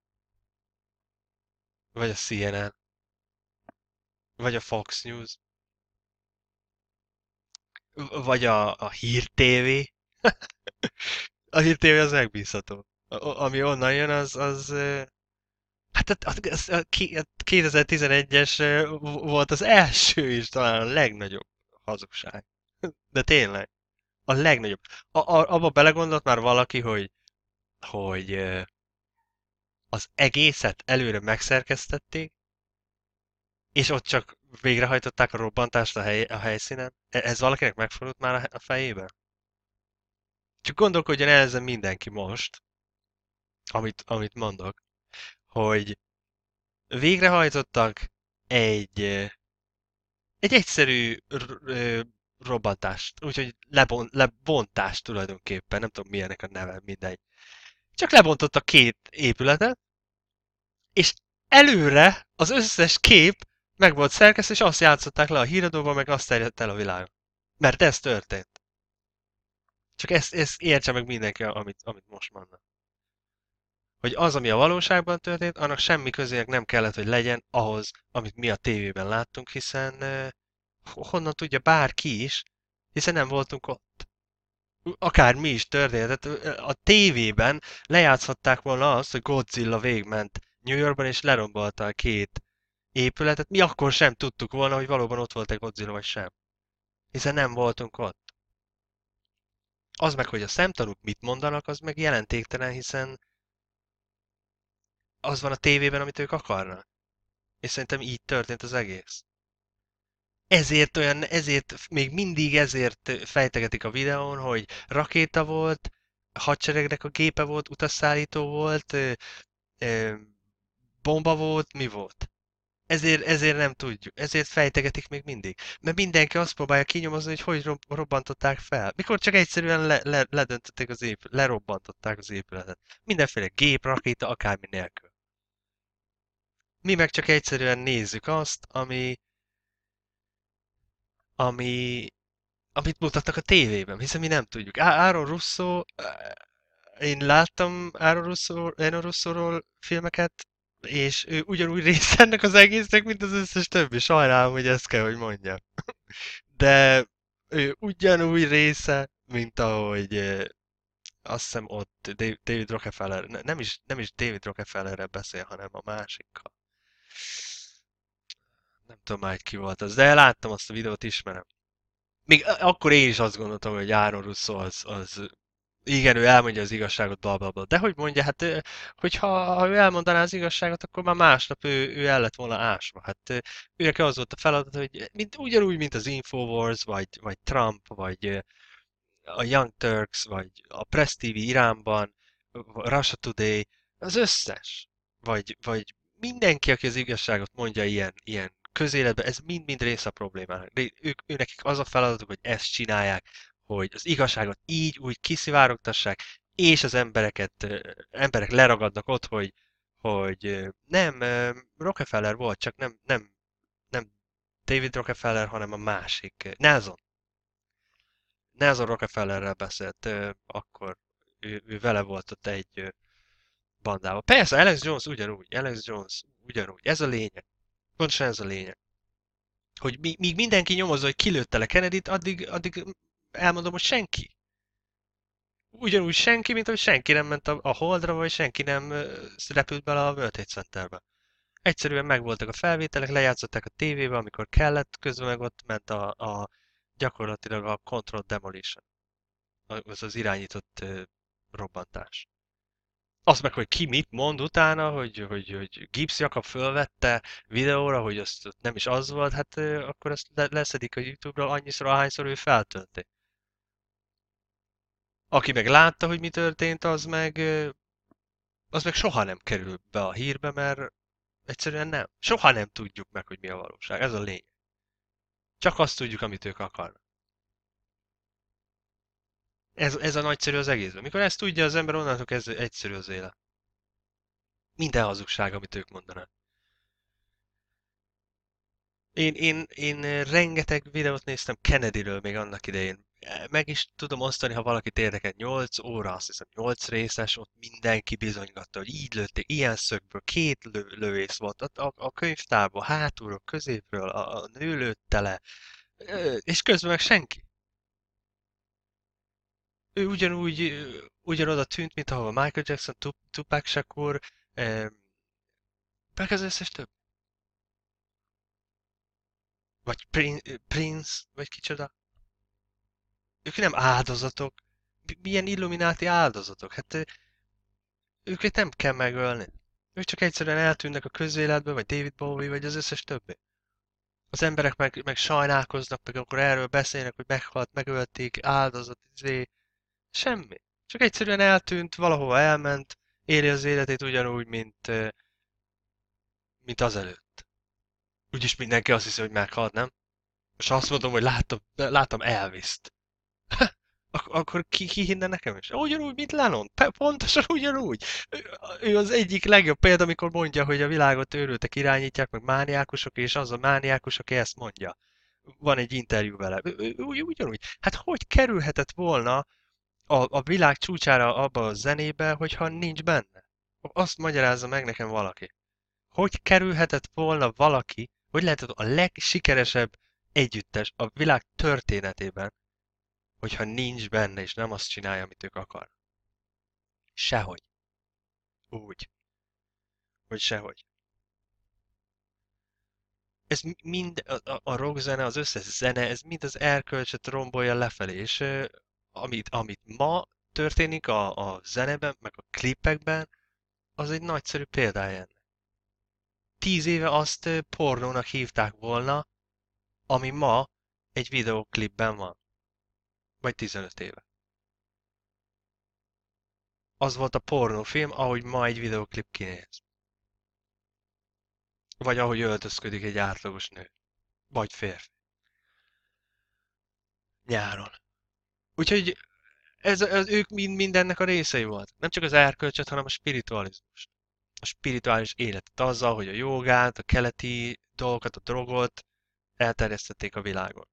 Vagy a cé en en, vagy a Fox News, vagy a, a Hír té vé. A Hír té vé az megbízható. A, ami onnan jön, az, az hát a, a, a, a kétezer-tizenegyes volt az első és talán a legnagyobb hazugság. De tényleg, a legnagyobb. A, a, abba belegondolt már valaki, hogy, hogy az egészet előre megszerkesztették, és ott csak végrehajtották a robbantást a, hely, a helyszínen? E- Ez valakinek megfordult már a a fejében? Csak gondolkodjon el ezen mindenki most, amit, amit mondok, hogy végrehajtottak egy, ö, egy egyszerű r- ö, robbantást, úgyhogy lebon, lebontást tulajdonképpen, nem tudom milyenek a neve, mindegy. Csak lebontottak két épületet, és előre az összes kép meg volt szerkesztve, és azt játszották le a híradóban, meg azt terjedt el a világon. Mert ez történt. Csak ezt, ezt értse meg mindenki, amit, amit most mondnak. Hogy az, ami a valóságban történt, annak semmi közének nem kellett, hogy legyen ahhoz, amit mi a tévében láttunk, hiszen uh, honnan tudja bárki is, hiszen nem voltunk ott. Akár mi is történt. Tehát a tévében lejátszhatták volna azt, hogy Godzilla végment New Yorkban és lerombolta a két épületet. Mi akkor sem tudtuk volna, hogy valóban ott volt egy Godzilla vagy sem. Hiszen nem voltunk ott. Az meg, hogy a szemtanúk mit mondanak, az meg jelentéktelen, hiszen az van a tévében, amit ők akarnak. És szerintem így történt az egész. Ezért olyan, ezért, még mindig ezért fejtegetik a videón, hogy rakéta volt, hadseregnek a gépe volt, utasszállító volt, ö, ö, bomba volt, mi volt. Ezért, ezért nem tudjuk, ezért fejtegetik még mindig. Mert mindenki azt próbálja kinyomozni, hogy hogy rob- robbantották fel. Mikor csak egyszerűen le, le, ledöntötték az épületet, lerobbantották az épületet. Mindenféle gép, rakéta, akármi nélkül. Mi meg csak egyszerűen nézzük azt, ami, ami, amit mutattak a tévében, hiszen mi nem tudjuk. Á- Aaron Russo, én láttam Aaron Russo, Aaron Russo-ról filmeket, és ő ugyanúgy része ennek az egésznek, mint az összes többi. Sajnálom, hogy ezt kell, hogy mondjam. De ő ugyanúgy része, mint ahogy eh, azt hiszem ott David Rockefeller, ne- nem is, nem is David Rockefellerrel beszél, hanem a másikkal. Nem tudom már, hogy ki volt az, de láttam azt a videót, ismerem. Még akkor én is azt gondoltam, hogy Aaron Russo az, az igen, ő elmondja az igazságot, bla bla bla. De hogy mondja, hát hogyha ha ő elmondaná az igazságot, akkor már másnap ő, ő el lett volna ásva. Hát őnek az volt a feladat, hogy mint, ugyanúgy, mint az Infowars, vagy, vagy Trump, vagy a Young Turks, vagy a Press té vé Iránban, Russia Today, az összes. Vagy, vagy mindenki, aki az igazságot mondja ilyen, ilyen közéletben, ez mind-mind része a problémának. De ők, ő nekik az a feladatuk, hogy ezt csinálják, hogy az igazságot így úgy kiszivárogtassák, és az embereket, emberek leragadnak ott, hogy, hogy nem, Rockefeller volt, csak nem, nem, nem David Rockefeller, hanem a másik, Nelson. Nelson Rockefellerrel beszélt akkor ő, ő vele volt ott egy ö, bandával. Persze, Alex Jones ugyanúgy, Alex Jones ugyanúgy. Ez a lényeg. Pontosan ez a lényeg. Hogy míg, míg mindenki nyomozza, hogy kilőtte le Kennedyt, addig, addig elmondom, hogy senki. Ugyanúgy senki, mint hogy senki nem ment a, a Holdra, vagy senki nem ö, repült bele a World Trade Centerbe. Egyszerűen megvoltak a felvételek, lejátszották a tévébe, amikor kellett, közben meg ott ment a, a gyakorlatilag a Controlled Demolition, az az irányított ö, robbantás. Az meg, hogy ki mit mond utána, hogy, hogy, hogy Gibbs Jakab fölvette videóra, hogy azt ott nem is az volt, hát ö, akkor azt le- leszedik a YouTube-ról annyiszor, ahányszor ő feltölti. Aki meg látta, hogy mi történt, az meg, ö, az meg soha nem kerül be a hírbe, mert egyszerűen nem. Soha nem tudjuk meg, hogy mi a valóság. Ez a lényeg. Csak azt tudjuk, amit ők akarnak. Ez, ez a nagyszerű az egészben. Mikor ezt tudja az ember, onnantól kezdve egyszerű az élet. Minden hazugság, amit ők mondanak. Én, én, én rengeteg videót néztem Kennedyről még annak idején. Meg is tudom osztani, ha valakit érdekel. nyolc óra, azt hiszem nyolc részes, ott mindenki bizonygatta, hogy így lőtték, ilyen szögből, két lő, lövész volt. Ott a, a könyvtárban, hátulról, középről, a, a nő lőtte le, és közben meg senki. Ő ugyanúgy, ö, ugyanoda tűnt, mint ahol Michael Jackson, Tup Tupac Shakur, eh, meg az összes több. Vagy Prin Prince, vagy kicsoda. Ők nem áldozatok. Mi- Milyen illumináti áldozatok? Hát ö, őket nem kell megölni. Ők csak egyszerűen eltűnnek a közéletből, vagy David Bowie, vagy az összes többi. Az emberek meg, meg sajnálkoznak, meg akkor erről beszélnek, hogy meghalt, megölték, áldozat, izé. Semmi. Csak egyszerűen eltűnt, valahova elment, éli az életét ugyanúgy, mint, ö, mint azelőtt. Úgyis mindenki azt hiszi, hogy meghalt, nem? És ha azt mondom, hogy láttam, láttam Elvis-t, ak- akkor ki, ki hinne nekem is? Ugyanúgy, mint Lennon. Pe- pontosan ugyanúgy. Ő, ő az egyik legjobb példa, amikor mondja, hogy a világot őrültek irányítják, meg mániákusok, és az a mániákus, aki ezt mondja. Van egy interjú vele. Ő, ő, ő, ugyanúgy. Hát hogy kerülhetett volna a, a világ csúcsára abba a zenébe, hogyha nincs benne? Azt magyarázza meg nekem valaki. Hogy kerülhetett volna valaki, hogy lehetett a legsikeresebb együttes a világ történetében, hogyha nincs benne, és nem azt csinálja, amit ők akar. Sehogy. Úgy. Hogy sehogy. Ez mind, a, a a rockzene, az összes zene, ez mind az erkölcsöt rombolja lefelé, és ö, amit, amit ma történik a, a zeneben, meg a klipekben, az egy nagyszerű példája ennek. Tíz éve azt ö, pornónak hívták volna, ami ma egy videóklipben van. Vagy tizenöt éve. Az volt a pornófilm, ahogy ma egy videóklip kinéz. Vagy ahogy öltözködik egy átlagos nő. Vagy férfi. Nyáron. Úgyhogy ez, ez, ők mind mindennek a részei volt. Nem csak az erkölcsöt, hanem a spiritualizmust. A spirituális életet azzal, hogy a jogát, a keleti dolgokat, a drogot elterjesztették a világon.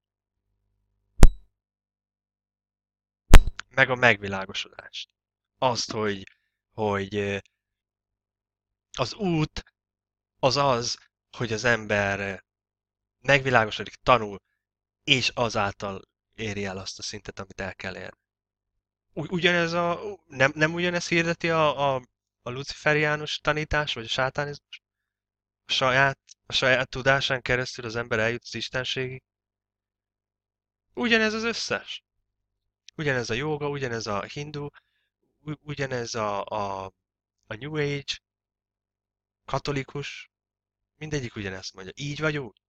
Meg a megvilágosodást. Azt, hogy, hogy ö, az út az az, hogy az ember megvilágosodik, tanul, és azáltal éri el azt a szintet, amit el kell érni. U- ugyanez a, nem, nem ugyanez hirdeti a, a, a luciferiánus tanítás, vagy a sátánizmus? A saját, a saját tudásán keresztül az ember eljut az istenségig? Ugyanez az összes. Ugyanez a jóga, ugyanez a hindu, u- ugyanez a, a, a New Age, katolikus, mindegyik ugyanezt mondja. Így vagy úgy.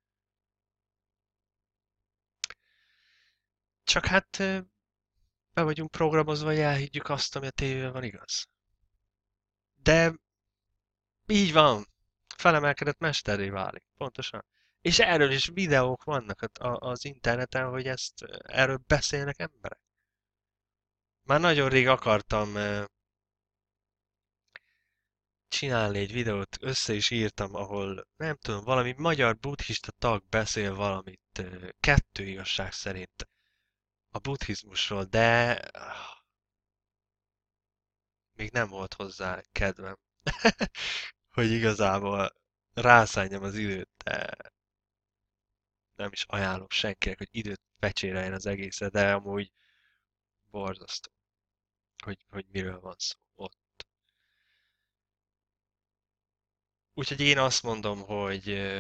Csak hát ö, be vagyunk programozva, hogy elhiggyük azt, ami a tévében van, igaz. De így van. Felemelkedett mesterré válik. Pontosan. És erről is videók vannak a- a- az interneten, hogy ezt erről beszélnek emberek. Már nagyon rég akartam eh, csinálni egy videót, össze is írtam, ahol nem tudom, valami magyar buddhista tag beszél valamit, eh, kettő igazság szerint a buddhizmusról, de még nem volt hozzá kedvem, hogy igazából rászálljam az időt, de nem is ajánlom senkinek, hogy időt fecséreljen az egészre, de amúgy borzasztó, hogy, hogy miről van szó ott. Úgyhogy én azt mondom, hogy, ö,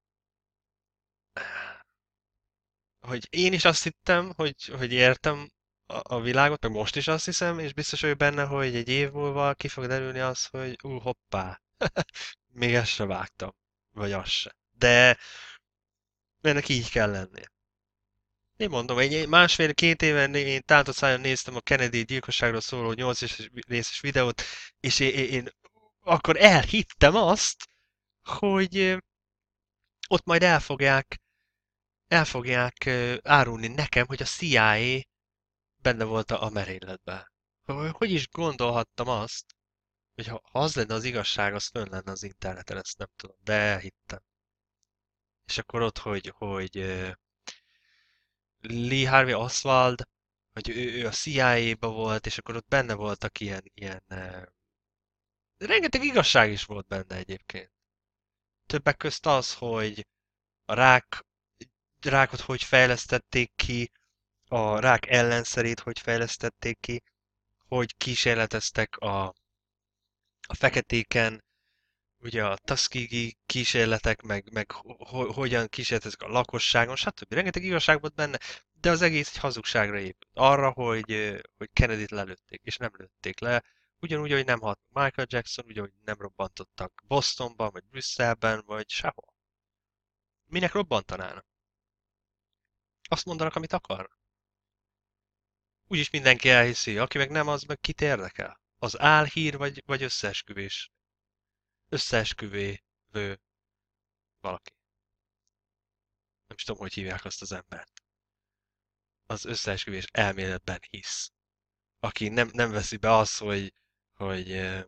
hogy én is azt hittem, hogy, hogy értem a, a világot, meg most is azt hiszem, és biztos vagyok benne, hogy egy év múlva ki fog derülni az, hogy ú, hoppá, még ezt se vágtam, vagy azt se. De ennek így kell lennie. Én mondom, egy másfél-két éve né- én tátott szájon néztem a Kennedy gyilkosságról szóló nyolc részes videót, és én, én, én akkor elhittem azt, hogy ö, ott majd el fogják, el fogják ö, árulni nekem, hogy a C I A benne volt a, a merényletben. Hogy hogy is gondolhattam azt, hogy ha ha az lenne az igazság, az fönn lenne az interneten, ezt nem tudom, de elhittem. És akkor ott, hogy, hogy ö, Lee Harvey Oswald, hogy ő, ő a C I A-ba volt, és akkor ott benne voltak ilyen, ilyen uh, rengeteg igazság is volt benne egyébként. Többek közt az, hogy a rák, rákot hogy fejlesztették ki, a rák ellenszerét hogy fejlesztették ki, hogy kísérleteztek a, a feketéken, ugye a Tuskegee kísérletek, meg, meg ho- hogyan kísérletezik a lakosságon, stb. Rengeteg igazság volt benne, de az egész egy hazugságra épült. Arra, hogy, ö, hogy Kennedy-t lelőtték, és nem lőtték le. Ugyanúgy, hogy nem halt Michael Jackson, ugyanúgy nem robbantottak Bostonban, vagy Brüsszelben, vagy sehol. Minek robbantanának? Azt mondanak, amit akar. Úgyis mindenki elhiszi, aki meg nem, az meg kit érdekel. Az álhír, vagy, vagy összeesküvés. Összeesküvő valaki. Nem is tudom, hogy hívják azt az embert. Az összeesküvés elméletben hisz. Aki nem, nem veszi be azt, hogy, hogy, eh,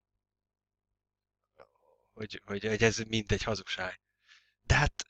hogy, hogy, hogy ez mind egy hazugság. De hát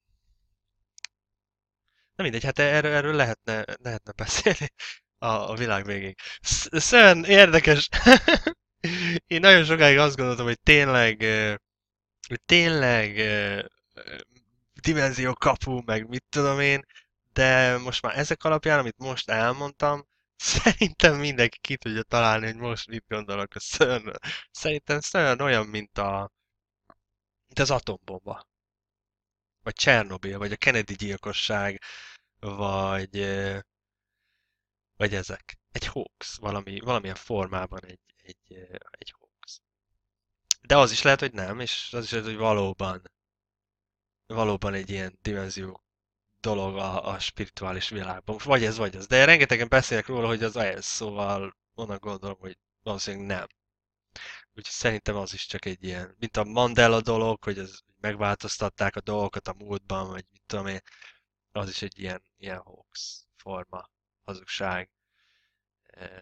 nem mindegy, hát erről, erről lehetne, lehetne beszélni a, a világ végéig. Szóval érdekes. Én nagyon sokáig azt gondoltam, hogy tényleg, eh, hogy tényleg eh, dimenzió kapu, meg mit tudom én, de most már ezek alapján, amit most elmondtam, szerintem mindenki ki tudja találni, hogy most mit gondolok a CERN-ről. Szerintem CERN olyan, mint, a, mint az atombomba, vagy Csernobil, vagy a Kennedy gyilkosság, vagy, eh, vagy ezek. Egy hoax, valami, valamilyen formában egy, egy, eh, egy hoax. De az is lehet, hogy nem, és az is lehet, hogy valóban, valóban egy ilyen dimenzió dolog a, a spirituális világban. Most vagy ez, vagy ez. De rengetegen beszélek róla, hogy az ez, szóval onnan gondolom, hogy valószínűleg nem. Úgyhogy szerintem az is csak egy ilyen, mint a Mandela dolog, hogy ez megváltoztatták a dolgokat a múltban, vagy mit tudom én, az is egy ilyen, ilyen hoax forma, hazugság. Eh,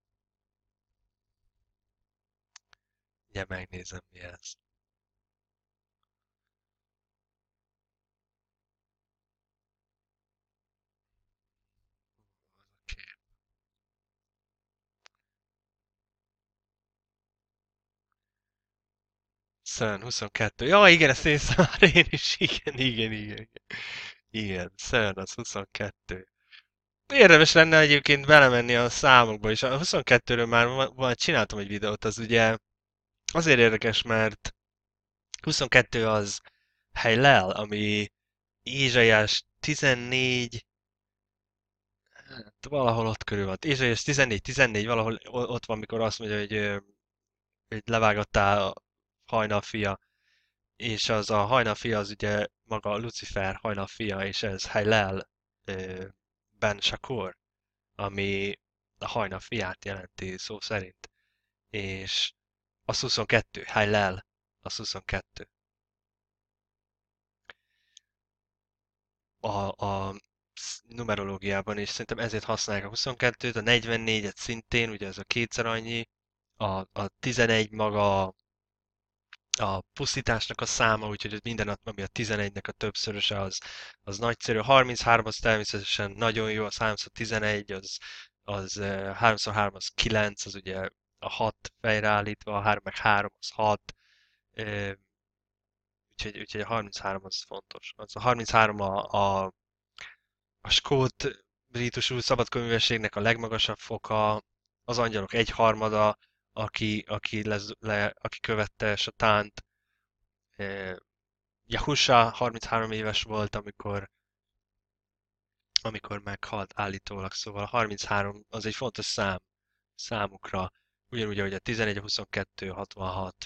Ugye megnézem mi ez. Okay. CERN huszonkettő. Ja, igen, ezt néztem már én is. Igen, igen, igen. Igen, CERN az huszonkettő. Érdemes lenne egyébként belemenni a számokba is. A huszonkettőről már ma- ma csináltam egy videót, az ugye azért érdekes, mert huszonkettő az Hillel, ami Ézsaiás tizennégy, hát valahol ott körül van. Ézsaiás tizennégy, tizennégy valahol o- ott van, mikor azt mondja, hogy, ö, hogy levágattál a hajnalfia, és az a hajnalfia az ugye maga Lucifer hajnalfia, és ez Hillel ö, Ben Shakur, ami a hajnal fiát jelenti szó szerint. És az huszonkettő, Hillel, az huszonkettő. A, a numerológiában is szerintem ezért használják a huszonkettőt, a negyvennégyet szintén, ugye ez a kétszer annyi, a, a tizenegy maga a pusztításnak a száma, úgyhogy minden, ami a tizenegynek a többszöröse, az, az nagyszerű. A harminchárom az természetesen nagyon jó, az három tizenegy, az, az három három az kilenc, az ugye a hat fejre állítva, a három meg három az hat, úgyhogy, úgyhogy a harminchárom az fontos. Az a harminchárom a, a, a skót rítusú szabadkönyvességnek a legmagasabb foka, az angyalok egyharmada, aki, aki, lez, le, aki követte Satánt. Jahusha harminchárom éves volt, amikor, amikor meghalt állítólag, szóval a harminchárom az egy fontos szám számukra, ugyanúgy, ahogy a tizenegy, a huszonkettő, a hatvanhat,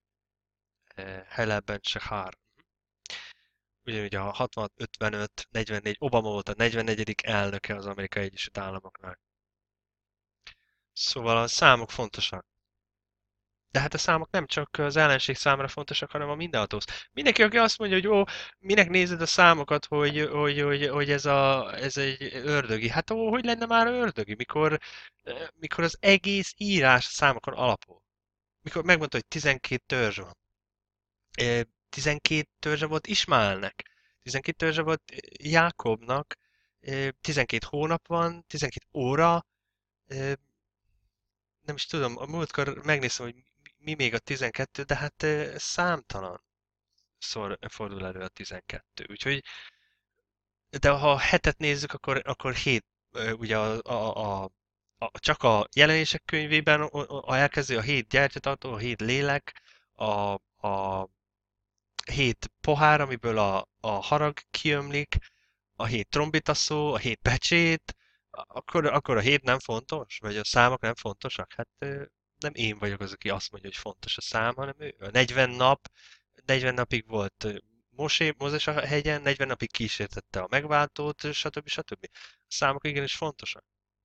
Hele Ben Shahar. Ugyanúgy a hatvan, ötvenöt, negyvennégy, Obama volt a negyvennegyedik elnöke az Amerikai Egyesült Államoknak. Szóval a számok fontosak. De hát a számok nem csak az ellenség számára fontosak, hanem a mindenhatóhoz. Mindenki, aki azt mondja, hogy ó, minek nézed a számokat, hogy, hogy, hogy, hogy ez, a, ez egy ördögi. Hát ó, hogy lenne már ördögi, mikor, eh, mikor az egész írás a számokon alapul. Mikor megmondta, hogy tizenkét törzs van. Eh, tizenkét törzse volt Ismaelnek. tizenkét törzse volt Jákobnak. Eh, tizenkét hónap van, tizenkét óra. eh, Nem is tudom, a múltkor megnéztem, hogy mi még a tizenkettő, de hát eh, számtalan szor fordul elő a tizenkettő. Úgyhogy, de ha a hetet nézzük, akkor, akkor hét, eh, ugye a, a, a, a, csak a jelenések könyvében a, a, elkezdő a hét gyertyatartó, a hét lélek, a, a hét pohár, amiből a, a harag kiömlik, a hét trombita szó, a hét pecsét, akkor, akkor a hét nem fontos? Vagy a számok nem fontosak? Hát ö, nem én vagyok az, aki azt mondja, hogy fontos a szám, hanem ő. A negyven nap, negyven napig volt ö, Mosé, Mózes a hegyen, negyven napig kísértette a megváltót, stb. Stb. A számok igenis fontosak.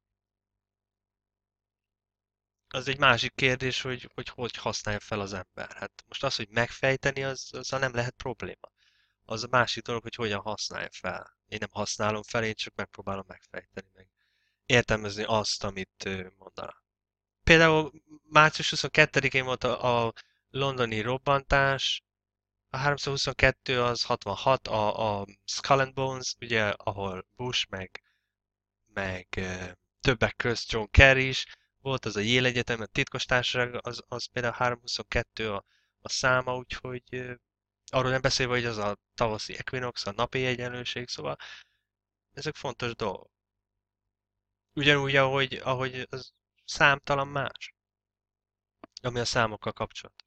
Az egy másik kérdés, hogy hogy, hogy használja fel az ember. Hát most az, hogy megfejteni, az, azzal nem lehet probléma. Az a másik dolog, hogy hogyan használja fel. Én nem használom fel, én csak megpróbálom megfejteni, meg értelmezni azt, amit mondanak. Például március huszonkettedikén volt a, a londoni robbantás, a háromszázhuszonkettő az hatvanhat, a, a Skull and Bones, ugye, ahol Bush, meg, meg többek közt John Kerry is, volt az a Yale Egyetem, a titkos társaság, az, az például háromszázhuszonkettő a, a száma, úgyhogy arról nem beszélve, hogy az a tavaszi equinox, a napi egyenlőség, szóval ezek fontos dolgok. Ugyanúgy, ahogy, ahogy az számtalan más, ami a számokkal kapcsolatos.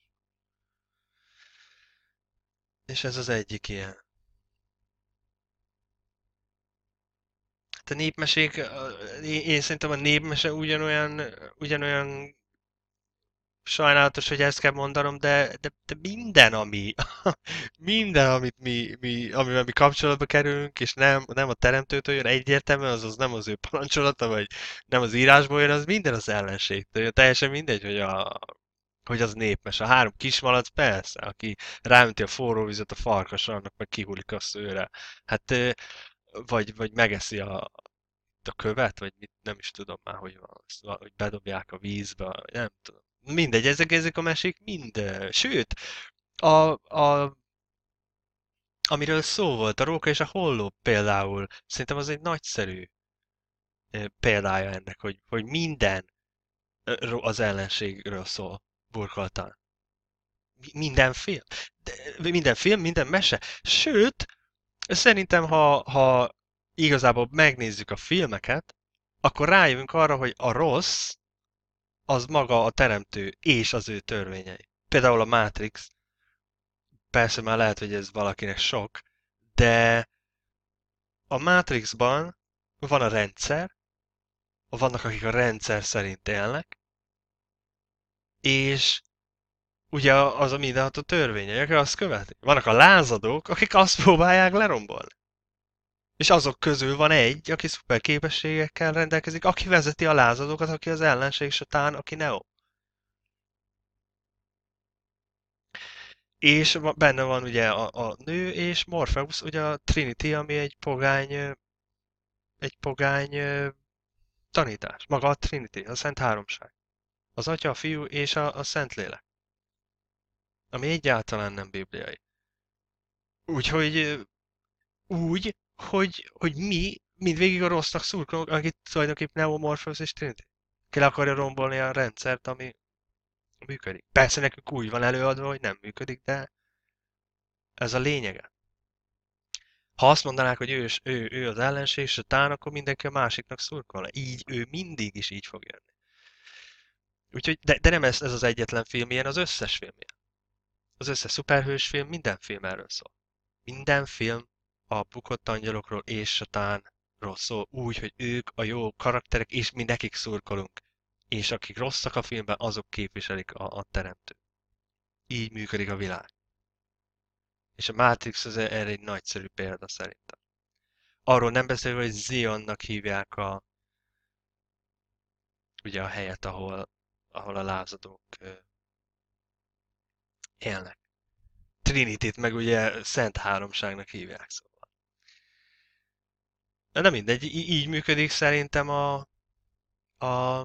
És ez az egyik ilyen. Hát a népmesék, én, én szerintem a népmese ugyanolyan, ugyanolyan sajnálatos, hogy ezt kell mondanom, de, de, de minden, ami, minden, amit mi, mi, amivel mi kapcsolatba kerülünk, és nem, nem a teremtőtől jön egyértelműen, azaz nem az ő parancsolata, vagy nem az írásból jön, az minden az ellenségtől jön. Teljesen mindegy, hogy, a, hogy az népmes. A három kismalac persze, aki ráönti a forró vizet a farkasra, annak meg kihullik a szőre. Hát, vagy, vagy megeszi a, a követ, vagy mit, nem is tudom már, hogy van, azt, hogy bedobják a vízbe, nem tudom. Mindegy, ezek, ezek a mesék mind, sőt, a, a, amiről szó volt, a róka és a holló például, szerintem az egy nagyszerű példája ennek, hogy, hogy minden az ellenségről szól burkoltan. Minden film, de, minden film, minden mese. Sőt, szerintem, ha, ha igazából megnézzük a filmeket, akkor rájövünk arra, hogy a rossz az maga a teremtő és az ő törvényei. Például a Matrix, persze már lehet, hogy ez valakinek sok, de a Matrixban van a rendszer, vannak, akik a rendszer szerint élnek, és ugye az a mindenható törvényei, akik azt követik. Vannak a lázadók, akik azt próbálják lerombolni. És azok közül van egy, aki szuper képességekkel rendelkezik, aki vezeti a lázadókat, aki az ellenség satán, aki Neo. És benne van ugye a, a nő és Morpheus, ugye a Trinity, ami egy pogány, egy pogány tanítás. Maga a Trinity, a Szent Háromság. Az Atya, a Fiú és a, a Szentlélek. Ami egyáltalán nem bibliai. Úgyhogy úgy, hogy, hogy mi mindvégig a rossznak szurkolunk, akit tulajdonképpen Neo, Morpheus és Trinity. Ki le akarja rombolni a rendszert, ami Működik. Persze nekünk úgy van előadva, hogy nem működik, de ez a lényege. Ha azt mondanák, hogy ő, ő, ő az ellenség, és a tán, akkor mindenki a másiknak szurkolna. Így, ő mindig is így fog jönni. Úgyhogy, de, de nem ez, ez az egyetlen film ilyen, az összes film ilyen. Az összes szuperhős film, minden film erről szól. Minden film a bukott angyalokról és satánról szól úgy, hogy ők a jó karakterek, és mi nekik szurkolunk. És akik rosszak a filmben, azok képviselik a, a teremtőt. Így működik a világ. És a Matrix az erre egy nagyszerű példa szerintem. Arról nem beszélve, hogy Zionnak hívják a, ugye a helyet, ahol, ahol a lázadók ö, élnek. Trinity-t meg ugye Szent Háromságnak hívják, szóval. De nem mindegy, í- így működik szerintem a, a,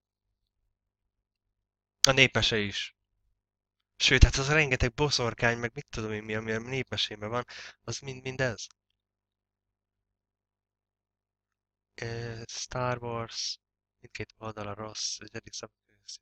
a népmese is. Sőt, hát az a rengeteg boszorkány, meg mit tudom én mi, ami a népmesében van, az mind-mind ez. Ö, Star Wars, mindkét oldal a rossz, egyedik szabad.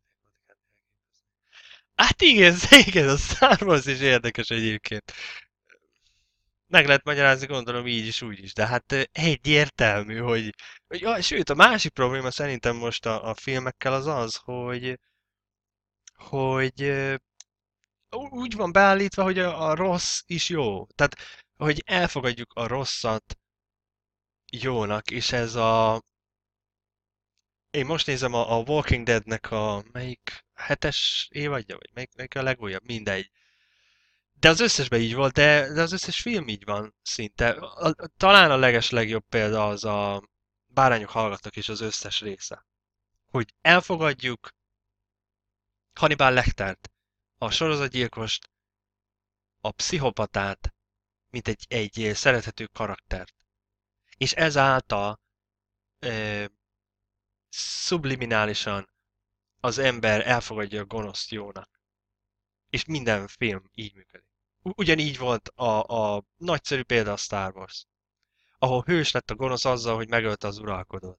Hát igen, igen, a Star Wars is érdekes egyébként. Meg lehet magyarázni, gondolom így is, úgy is, de hát ö, egyértelmű, hogy, hogy ja, sőt, a másik probléma szerintem most a, a filmekkel az az, hogy, hogy ö, úgy van beállítva, hogy a, a rossz is jó. Tehát, hogy elfogadjuk a rosszat jónak, és ez a... Én most nézem a, a Walking Deadnek a melyik hetes évadja, vagy melyik, melyik a legújabb, mindegy. De az összesben így volt, de, de az összes film így van szinte. A, a, talán a leges legjobb példa az a Bárányok hallgattak is az összes része. Hogy elfogadjuk Hannibal Lectert, a sorozatgyilkost, a pszichopatát, mint egy, egy szerethető karaktert. És ezáltal e, subliminálisan az ember elfogadja a gonoszt jónak. És minden film így működik. Ugyanígy volt a, a nagyszerű példa a Star Wars, ahol hős lett a gonosz azzal, hogy megölte az uralkodót.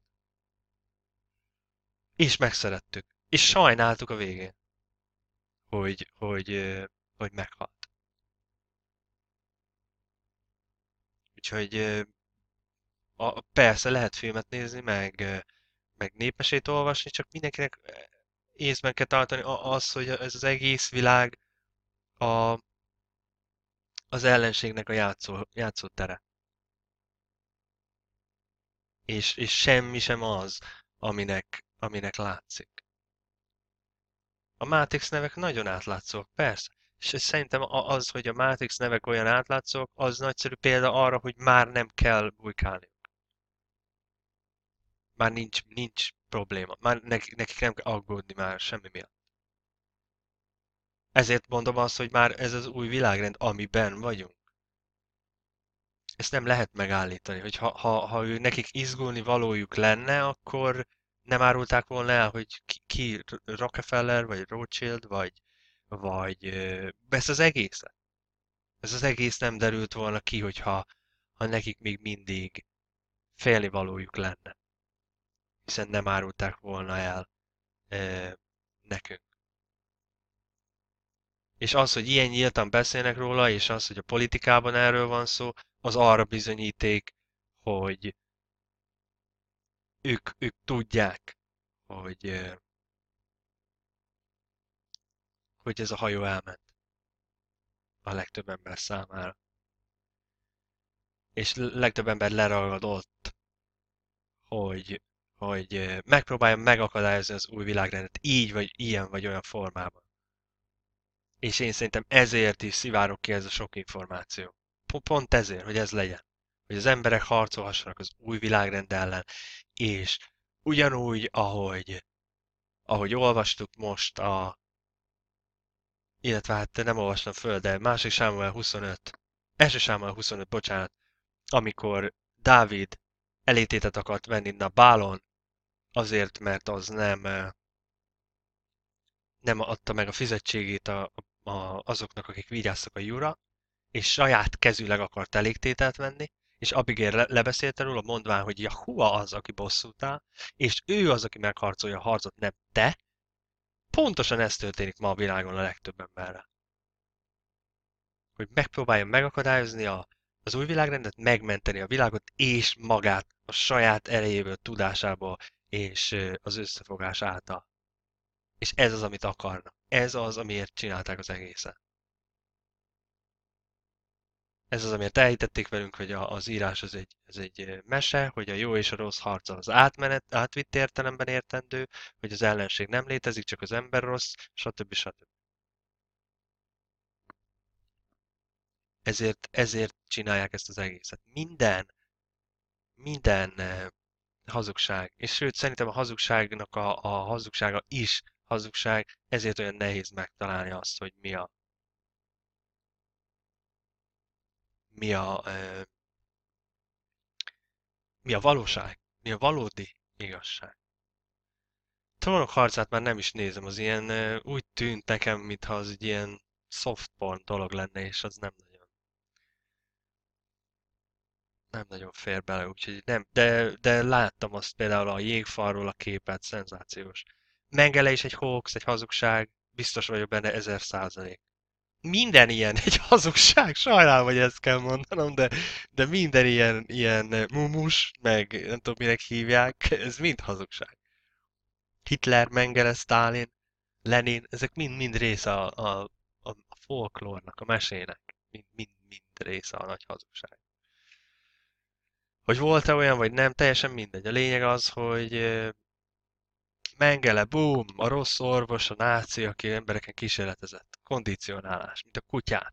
És megszerettük. És sajnáltuk a végén, hogy, hogy, hogy meghalt. Úgyhogy a, persze lehet filmet nézni, meg, meg népmesét olvasni, csak mindenkinek észben kell tartani az, hogy ez az egész világ a, az ellenségnek a játszó, játszótere. És, és semmi sem az, aminek, aminek látszik. A Matrix nevek nagyon átlátszóak, persze. És szerintem az, hogy a Matrix nevek olyan átlátszóak, az nagyszerű példa arra, hogy már nem kell bujkálni. Már nincs, nincs probléma. Már nekik, nekik nem kell aggódni már semmi miatt. Ezért mondom azt, hogy már ez az új világrend, amiben vagyunk. Ezt nem lehet megállítani, hogy ha, ha, ha ő nekik izgulni valójuk lenne, akkor nem árulták volna el, hogy ki, ki Rockefeller, vagy Rothschild, vagy, vagy ezt az egészet. Ez az egész nem derült volna ki, hogyha ha nekik még mindig félni valójuk lenne. Hiszen nem árulták volna el e, nekünk. És az, hogy ilyen nyíltan beszélnek róla, és az, hogy a politikában erről van szó, az arra bizonyíték, hogy ők, ők tudják, hogy, hogy ez a hajó elment a legtöbb ember számára. És legtöbb ember leragad ott, hogy, hogy megpróbálja megakadályozni az új világrendet így vagy ilyen vagy olyan formában. És én szerintem ezért is szivárok ki ez a sok információ. Pont ezért, hogy ez legyen. Hogy az emberek harcolhassanak az új világrend ellen, és ugyanúgy, ahogy, ahogy olvastuk most a, illetve hát nem olvastam föl, de másik Sámuel huszonöt, első Sámuel huszonöt, bocsánat, amikor Dávid elítétet akart venni Nabálon, azért, mert az nem, nem adta meg a fizetségét a, a, azoknak, akik vigyáztak a Júra, és saját kezűleg akart elégtételt venni, és Abigail le- lebeszélte róla, mondván, hogy Jahua az, aki bosszút áll, és ő az, aki megharcolja a harcot, nem te, Pontosan ez történik ma a világon a legtöbb emberrel. Hogy megpróbálja megakadályozni a, az új világrendet, megmenteni a világot és magát a saját erejéből, tudásából és az összefogás által. És ez az, amit akarnak. Ez az, amiért csinálták az egészet. Ez az, amiért elhitették velünk, hogy a, az írás az egy, ez egy mese, hogy a jó és a rossz harca az átmenet, átvitt értelemben értendő, hogy az ellenség nem létezik, csak az ember rossz, stb. stb. Ezért, ezért csinálják ezt az egészet. Minden, minden hazugság. És sőt, szerintem a hazugságnak a, a hazugsága is hazugság, ezért olyan nehéz megtalálni azt, hogy mi a, mi a, mi a valóság, mi a valódi igazság. Trónok harcát már nem is nézem, az ilyen úgy tűnt nekem, mintha az egy ilyen softporn dolog lenne, és az nem nagyon, nem nagyon fér bele, úgyhogy nem, de, de láttam azt például a jégfalról a képet, szenzációs. Mengele is egy hoax, egy hazugság, biztos vagyok benne ezer százalék. Minden ilyen egy hazugság, sajnálom, hogy ezt kell mondanom, de, de minden ilyen, ilyen mumus, meg nem tudom minek hívják, ez mind hazugság. Hitler, Mengele, Sztálin, Lenin, ezek mind-mind része a, a, a, a folklórnak, a mesének. Mind-mind része a nagy hazugság. Hogy volt-e olyan, vagy nem, teljesen mindegy. A lényeg az, hogy Mengele, boom, a rossz orvos, a náci, aki embereken kísérletezett. Kondicionálás, mint a kutyát.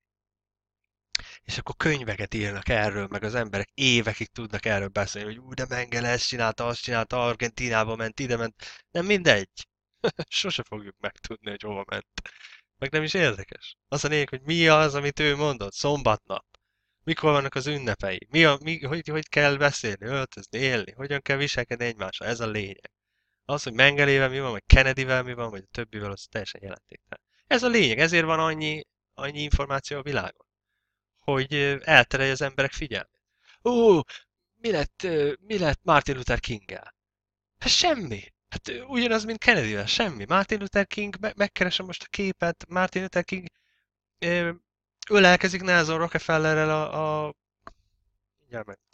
És akkor könyveket írnak erről, meg az emberek évekig tudnak erről beszélni, hogy ú, de Mengele ezt csinálta, azt csinálta, Argentinába ment, ide ment. Nem mindegy. Sose fogjuk megtudni, hogy hova ment. Meg nem is érdekes. Az a lényeg, hogy mi az, amit ő mondott szombatnap. Mikor vannak az ünnepei? Mi a, mi, hogy, hogy kell beszélni, öltözni, élni? Hogyan kell viselkedni egymással? Ez a lényeg. Az, hogy Mengelével mi van, vagy Kennedyvel mi van, vagy a többivel, az teljesen jelentéktelen. Ez a lényeg, ezért van annyi, annyi információ a világon. Hogy elterelje az emberek figyelmét. Ó, mi lett, mi lett Martin Luther King-gel? Hát semmi. Hát ugyanaz, mint Kennedyvel, semmi. Martin Luther King, me- megkeresem most a képet, Martin Luther King ö, ölelkezik Nelson Rockefellerrel a... a... Mindjárt meg.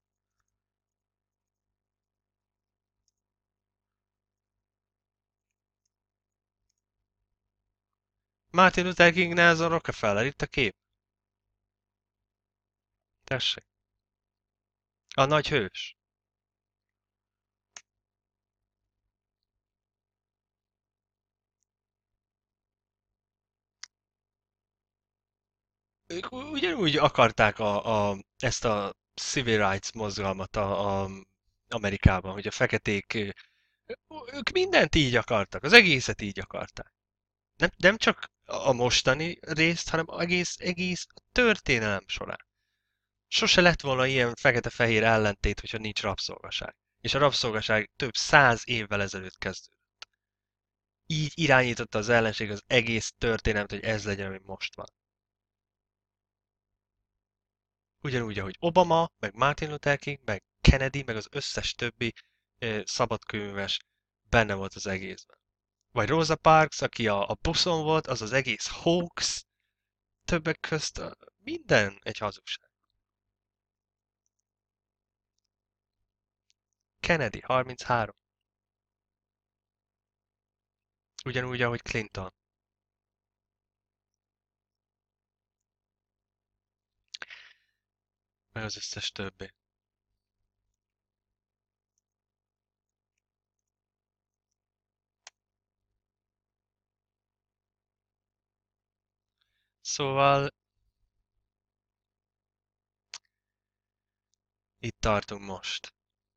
Martin Luther King, Nelson Rockefeller, itt a kép. Tessék. A nagy hős. Ők ugyanúgy akarták a, a, ezt a civil rights mozgalmat a, a Amerikában, hogy a feketék, ők mindent így akartak, az egészet így akarták. Nem, nem csak a mostani részt, hanem egész, egész történelem során. Sose lett volna ilyen fekete-fehér ellentét, hogyha nincs rabszolgaság. És a rabszolgaság több száz évvel ezelőtt kezdődött. Így irányította az ellenség az egész történelmet, hogy ez legyen, ami most van. Ugyanúgy, ahogy Obama, meg Martin Luther King, meg Kennedy, meg az összes többi eh, szabadkőműves benne volt az egészben. Vagy Rosa Parks, aki a, a buszon volt, az az egész hoax, többek közt a, minden egy hazugság. Kennedy, harminchárom. Ugyanúgy, ahogy Clinton. Meg az összes többi. Szóval itt tartunk most.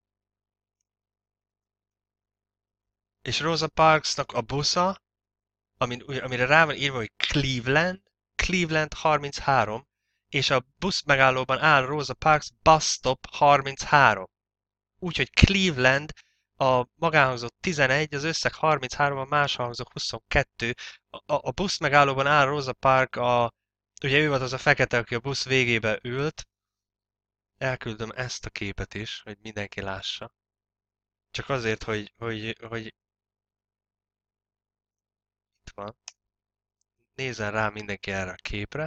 És Rosa Parksnak a busza, amin, amire rá van írva, hogy Cleveland, Cleveland harminchárom, és a busz megállóban áll Rosa Parks bus stop harminchárom. Úgyhogy Cleveland a magánhangzó tizenegy, az összeg harminchárom, a más hangzó huszonkettő. A, a busz megállóban áll Rosa Park, a, ugye ő volt az a fekete, aki a busz végébe ült. Elküldöm ezt a képet is, hogy mindenki lássa. Csak azért, hogy, hogy, hogy Itt van. Nézzen rá mindenki erre a képre.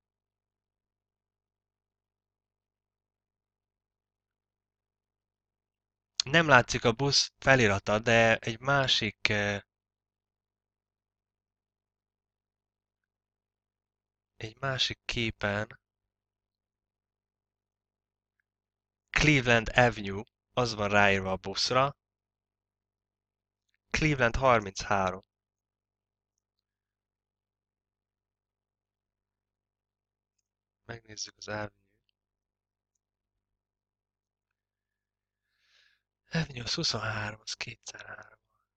Nem látszik a busz felirata, de egy másik, eh, egy másik képen Cleveland Avenue, az van ráírva a buszra. Cleveland harminchárom. Megnézzük az Avenue. Avenue az huszonhárom, az kétszer-három.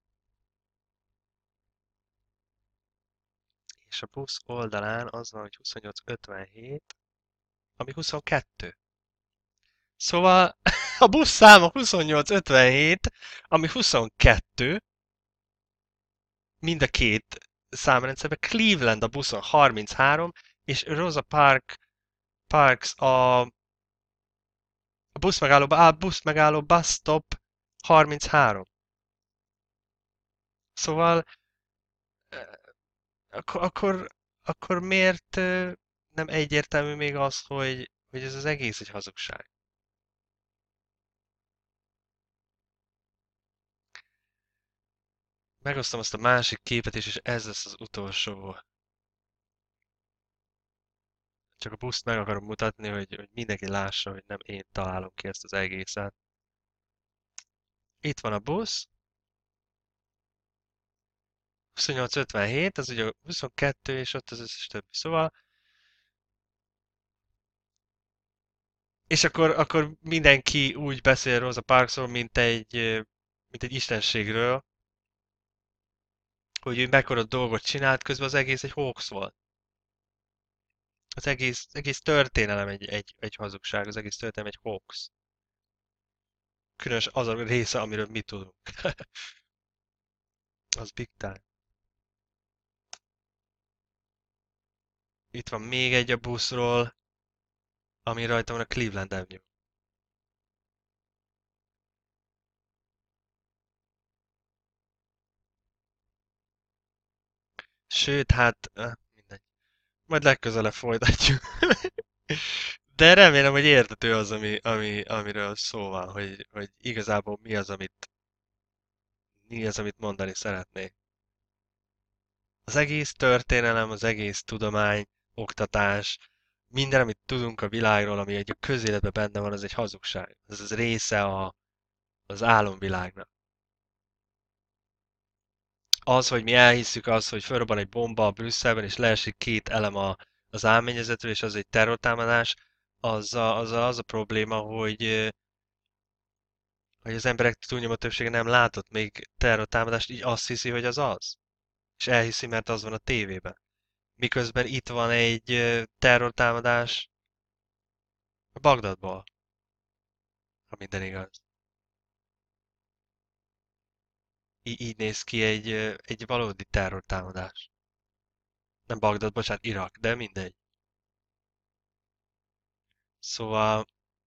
És a busz oldalán az van, hogy huszonnyolc ötvenhét, ami huszonkettő. Szóval a busz száma huszonnyolc ötvenhét, ami huszonkettő, mind a két számrendszerben. Cleveland a buszon harminchárom, és Rosa Park, Parks a, a busz megálló, á, busz megálló bus stop harminchárom. Szóval eh, akkor, akkor, akkor miért eh, nem egyértelmű még az, hogy, hogy ez az egész egy hazugság? Megosztom azt a másik képet is, és ez lesz az utolsó. Csak a buszt meg akarom mutatni, hogy, hogy mindenki lássa, hogy nem én találom ki ezt az egészet. Itt van a busz. huszonnyolc ötvenhét, ez ugye huszonkettő, és ott az összes többi. Szóval, és akkor, akkor mindenki úgy beszél Rosa Parksról, mint egy, mint egy istenségről, hogy ő mekkora dolgot csinált, közben az egész egy hoax volt. Az egész, egész történelem egy, egy, egy hazugság, az egész történelem egy hoax. Különös az a része, amiről mi tudunk. Az big time. Itt van még egy a buszról, ami rajta van a Cleveland Avenue. Sőt, hát, eh, mindegy. Majd legközelebb folytatjuk. De remélem, hogy értető az, ami, ami, amiről szó van, hogy, hogy igazából mi az, amit, mi az, amit mondani szeretnék. Az egész történelem, az egész tudomány, oktatás, minden, amit tudunk a világról, ami egy a közéletben benne van, az egy hazugság. Ez az része a, az álomvilágnak. Az, hogy mi elhisszük az, hogy fölrobban egy bomba a Brüsszelben, és leesik két elem a, az álmennyezetről, és az egy terrortámadás, az a, az a, az a probléma, hogy, hogy az emberek túlnyomó többsége nem látott még terrortámadást, így azt hiszi, hogy az az. És elhiszi, mert az van a tévében. Miközben itt van egy ö, terrortámadás Bagdadból, ha minden igaz. Í- így néz ki egy, ö, egy valódi terrortámadás. Nem Bagdad, bocsánat, Irak, de mindegy. Szóval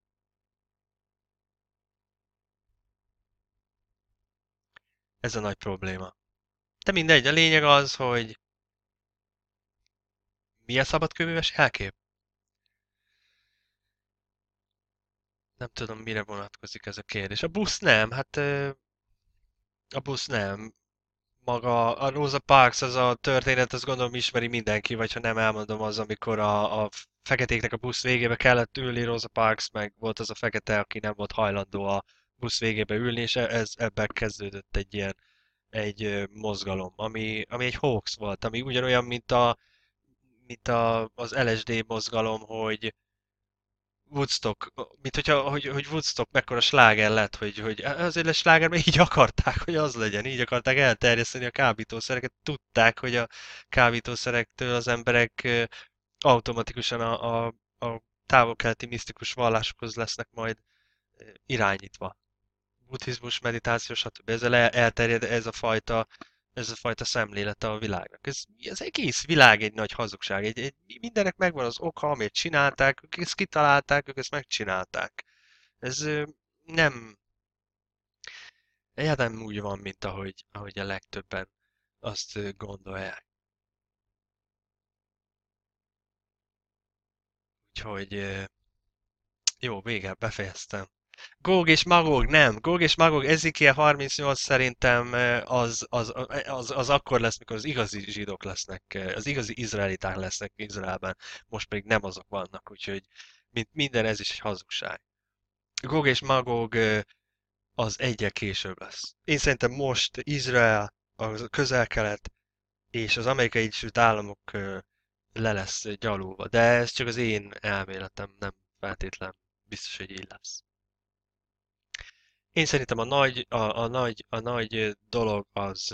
ez a nagy probléma. De mindegy, a lényeg az, hogy mi a szabadkőműves jelkép? Nem tudom, mire vonatkozik ez a kérdés. A busz nem, hát ö, a busz nem. Maga a Rosa Parks, az a történet, azt gondolom ismeri mindenki, vagy ha nem elmondom, az, amikor a, a feketéknek a busz végébe kellett ülni, Rosa Parks, meg volt az a fekete, aki nem volt hajlandó a busz végébe ülni, és e- ez, ebben kezdődött egy ilyen egy ö, mozgalom, ami, ami egy hoax volt, ami ugyanolyan, mint a, mint a, az el es dé mozgalom, hogy Woodstock, mint hogyha, hogy, hogy Woodstock mekkora sláger lett, hogy, hogy azért lesz sláger, mert így akarták, hogy az legyen, így akarták elterjeszteni a kábítószereket, tudták, hogy a kábítószerektől az emberek ö, automatikusan a, a, a távol-keleti misztikus vallásokhoz lesznek majd ö, irányítva. Buddhizmus, meditáció, stb. Ezzel el- elterjed ez a fajta, ez a fajta szemlélete a világnak. Ez, az egész világ egy nagy hazugság. Egy, egy, mindennek megvan az oka, amit csinálták, ők ezt kitalálták, ők ezt megcsinálták. Ez ö, nem, egyáltalán nem úgy van, mint ahogy, ahogy a legtöbben azt gondolják. Úgyhogy jó, vége, befejeztem. Góg és Magog, nem. Góg és Magog, Ezekiel harmincnyolc szerintem az, az, az, az akkor lesz, mikor az igazi zsidók lesznek, az igazi izraeliták lesznek Izraelben. Most pedig nem azok vannak, úgyhogy mint minden ez is egy hazugság. Góg és Magog az egyel később lesz. Én szerintem most Izrael, a közel-kelet és az Amerikai Egyesült Államok le lesz gyalulva. De ez csak az én elméletem, nem feltétlen biztos, hogy így lesz. Én szerintem a nagy, a, a nagy, a nagy dolog az,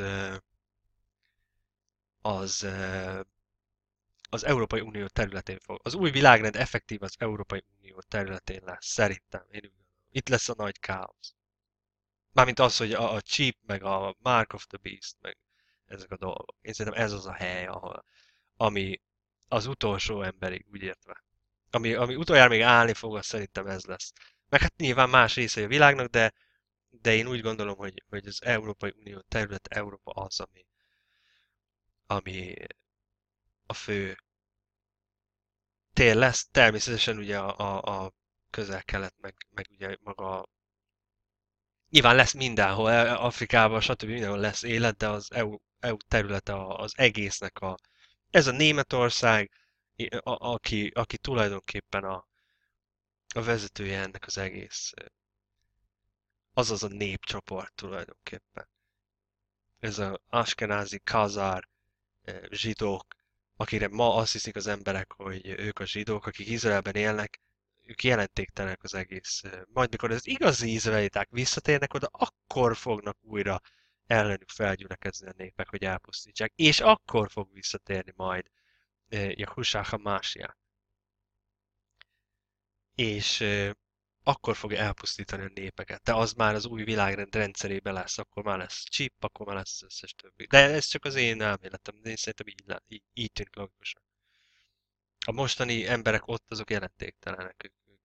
az, az Európai Unió területén fog. Az új világrend effektív az Európai Unió területén lesz, szerintem. Én úgy gondolom. Itt lesz a nagy káosz. Mármint az, hogy a, a chip, meg a Mark of the Beast, meg ezek a dolgok. Én szerintem ez az a hely, ahol, ami az utolsó emberig, úgy értve. Ami, ami utoljára még állni fog, az szerintem ez lesz. Meg hát nyilván más részei a világnak, de de én úgy gondolom, hogy, hogy az Európai Unió terület, Európa az, ami, ami a fő tér lesz. Természetesen ugye a, a, a közel-kelet, meg, meg ugye maga nyilván lesz mindenhol, e- Afrikában, stb. Mindenhol lesz élet, de az E U, E U területe az egésznek a... Ez a Németország, a, aki, aki tulajdonképpen a, a vezetője ennek az egész, azaz a népcsoport tulajdonképpen. Ez a Ashkenazi, Kazár, zsidók, akire ma azt hiszik az emberek, hogy ők a zsidók, akik Izraelben élnek, ők jelentéktelenek az egész. Majd mikor az igazi izraeliták visszatérnek oda, akkor fognak újra ellenük felgyülekezni a népek, hogy elpusztítsák. És akkor fog visszatérni majd Jahushua Hamásiák. És akkor fogja elpusztítani a népeket. De az már az új világrend rendszerében lesz, akkor már lesz chip, akkor már lesz az összes többi. De ez csak az én elméletem, de én szerintem így, így, így tűnik logikusan. A mostani emberek ott azok jelentéktelenek, ők, ők,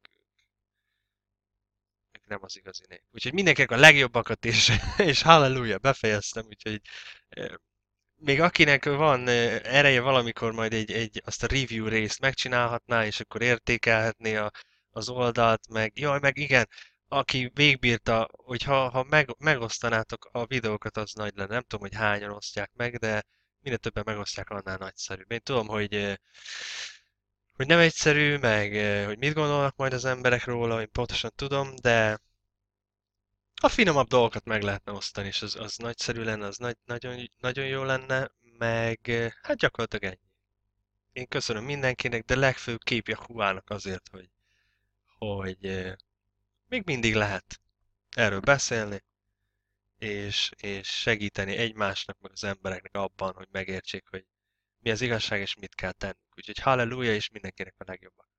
ők nem az igazi nép. Úgyhogy mindenkinek a legjobbakat is, és halleluja, befejeztem, úgyhogy még akinek van ereje valamikor majd egy, egy azt a review részt megcsinálhatná, és akkor értékelhetné a, az oldalt, meg jaj, meg igen, aki végbírta, hogy ha, ha meg, megosztanátok a videókat, az nagy lenne. Nem tudom, hogy hányan osztják meg, de minél többen megosztják, annál nagyszerűbb. Én tudom, hogy, hogy nem egyszerű, meg hogy mit gondolnak majd az emberek róla, én pontosan tudom, de a finomabb dolgokat meg lehetne osztani, és az, az nagyszerű lenne, az nagy, nagyon, nagyon jó lenne, meg hát gyakorlatilag ennyi. Én köszönöm mindenkinek, de legfőbb kép Jahuának azért, hogy, hogy még mindig lehet erről beszélni, és, és segíteni egymásnak, meg az embereknek abban, hogy megértsék, hogy mi az igazság, és mit kell tennünk. Úgyhogy halleluja, és mindenkinek a legjobban.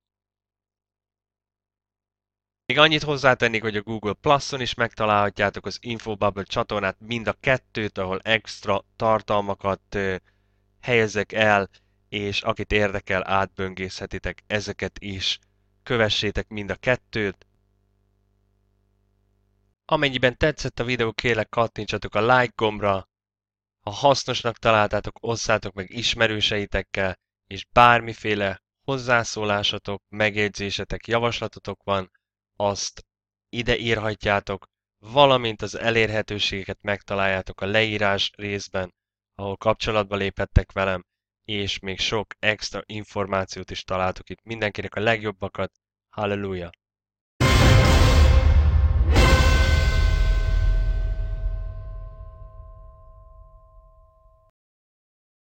Még annyit hozzátennék, hogy a Google Plus-on is megtalálhatjátok az Infobubble csatornát, mind a kettőt, ahol extra tartalmakat helyezek el, és akit érdekel, átböngészhetitek ezeket is. Kövessétek mind a kettőt. Amennyiben tetszett a videó, kérlek kattintsatok a like gombra. Ha hasznosnak találtátok, osszátok meg ismerőseitekkel, és bármiféle hozzászólásatok, megjegyzésetek, javaslatotok van, azt ide írhatjátok, valamint az elérhetőségeket megtaláljátok a leírás részben, ahol kapcsolatba léphettek velem, és még sok extra információt is találtok itt. Mindenkinek a legjobbakat, halleluja!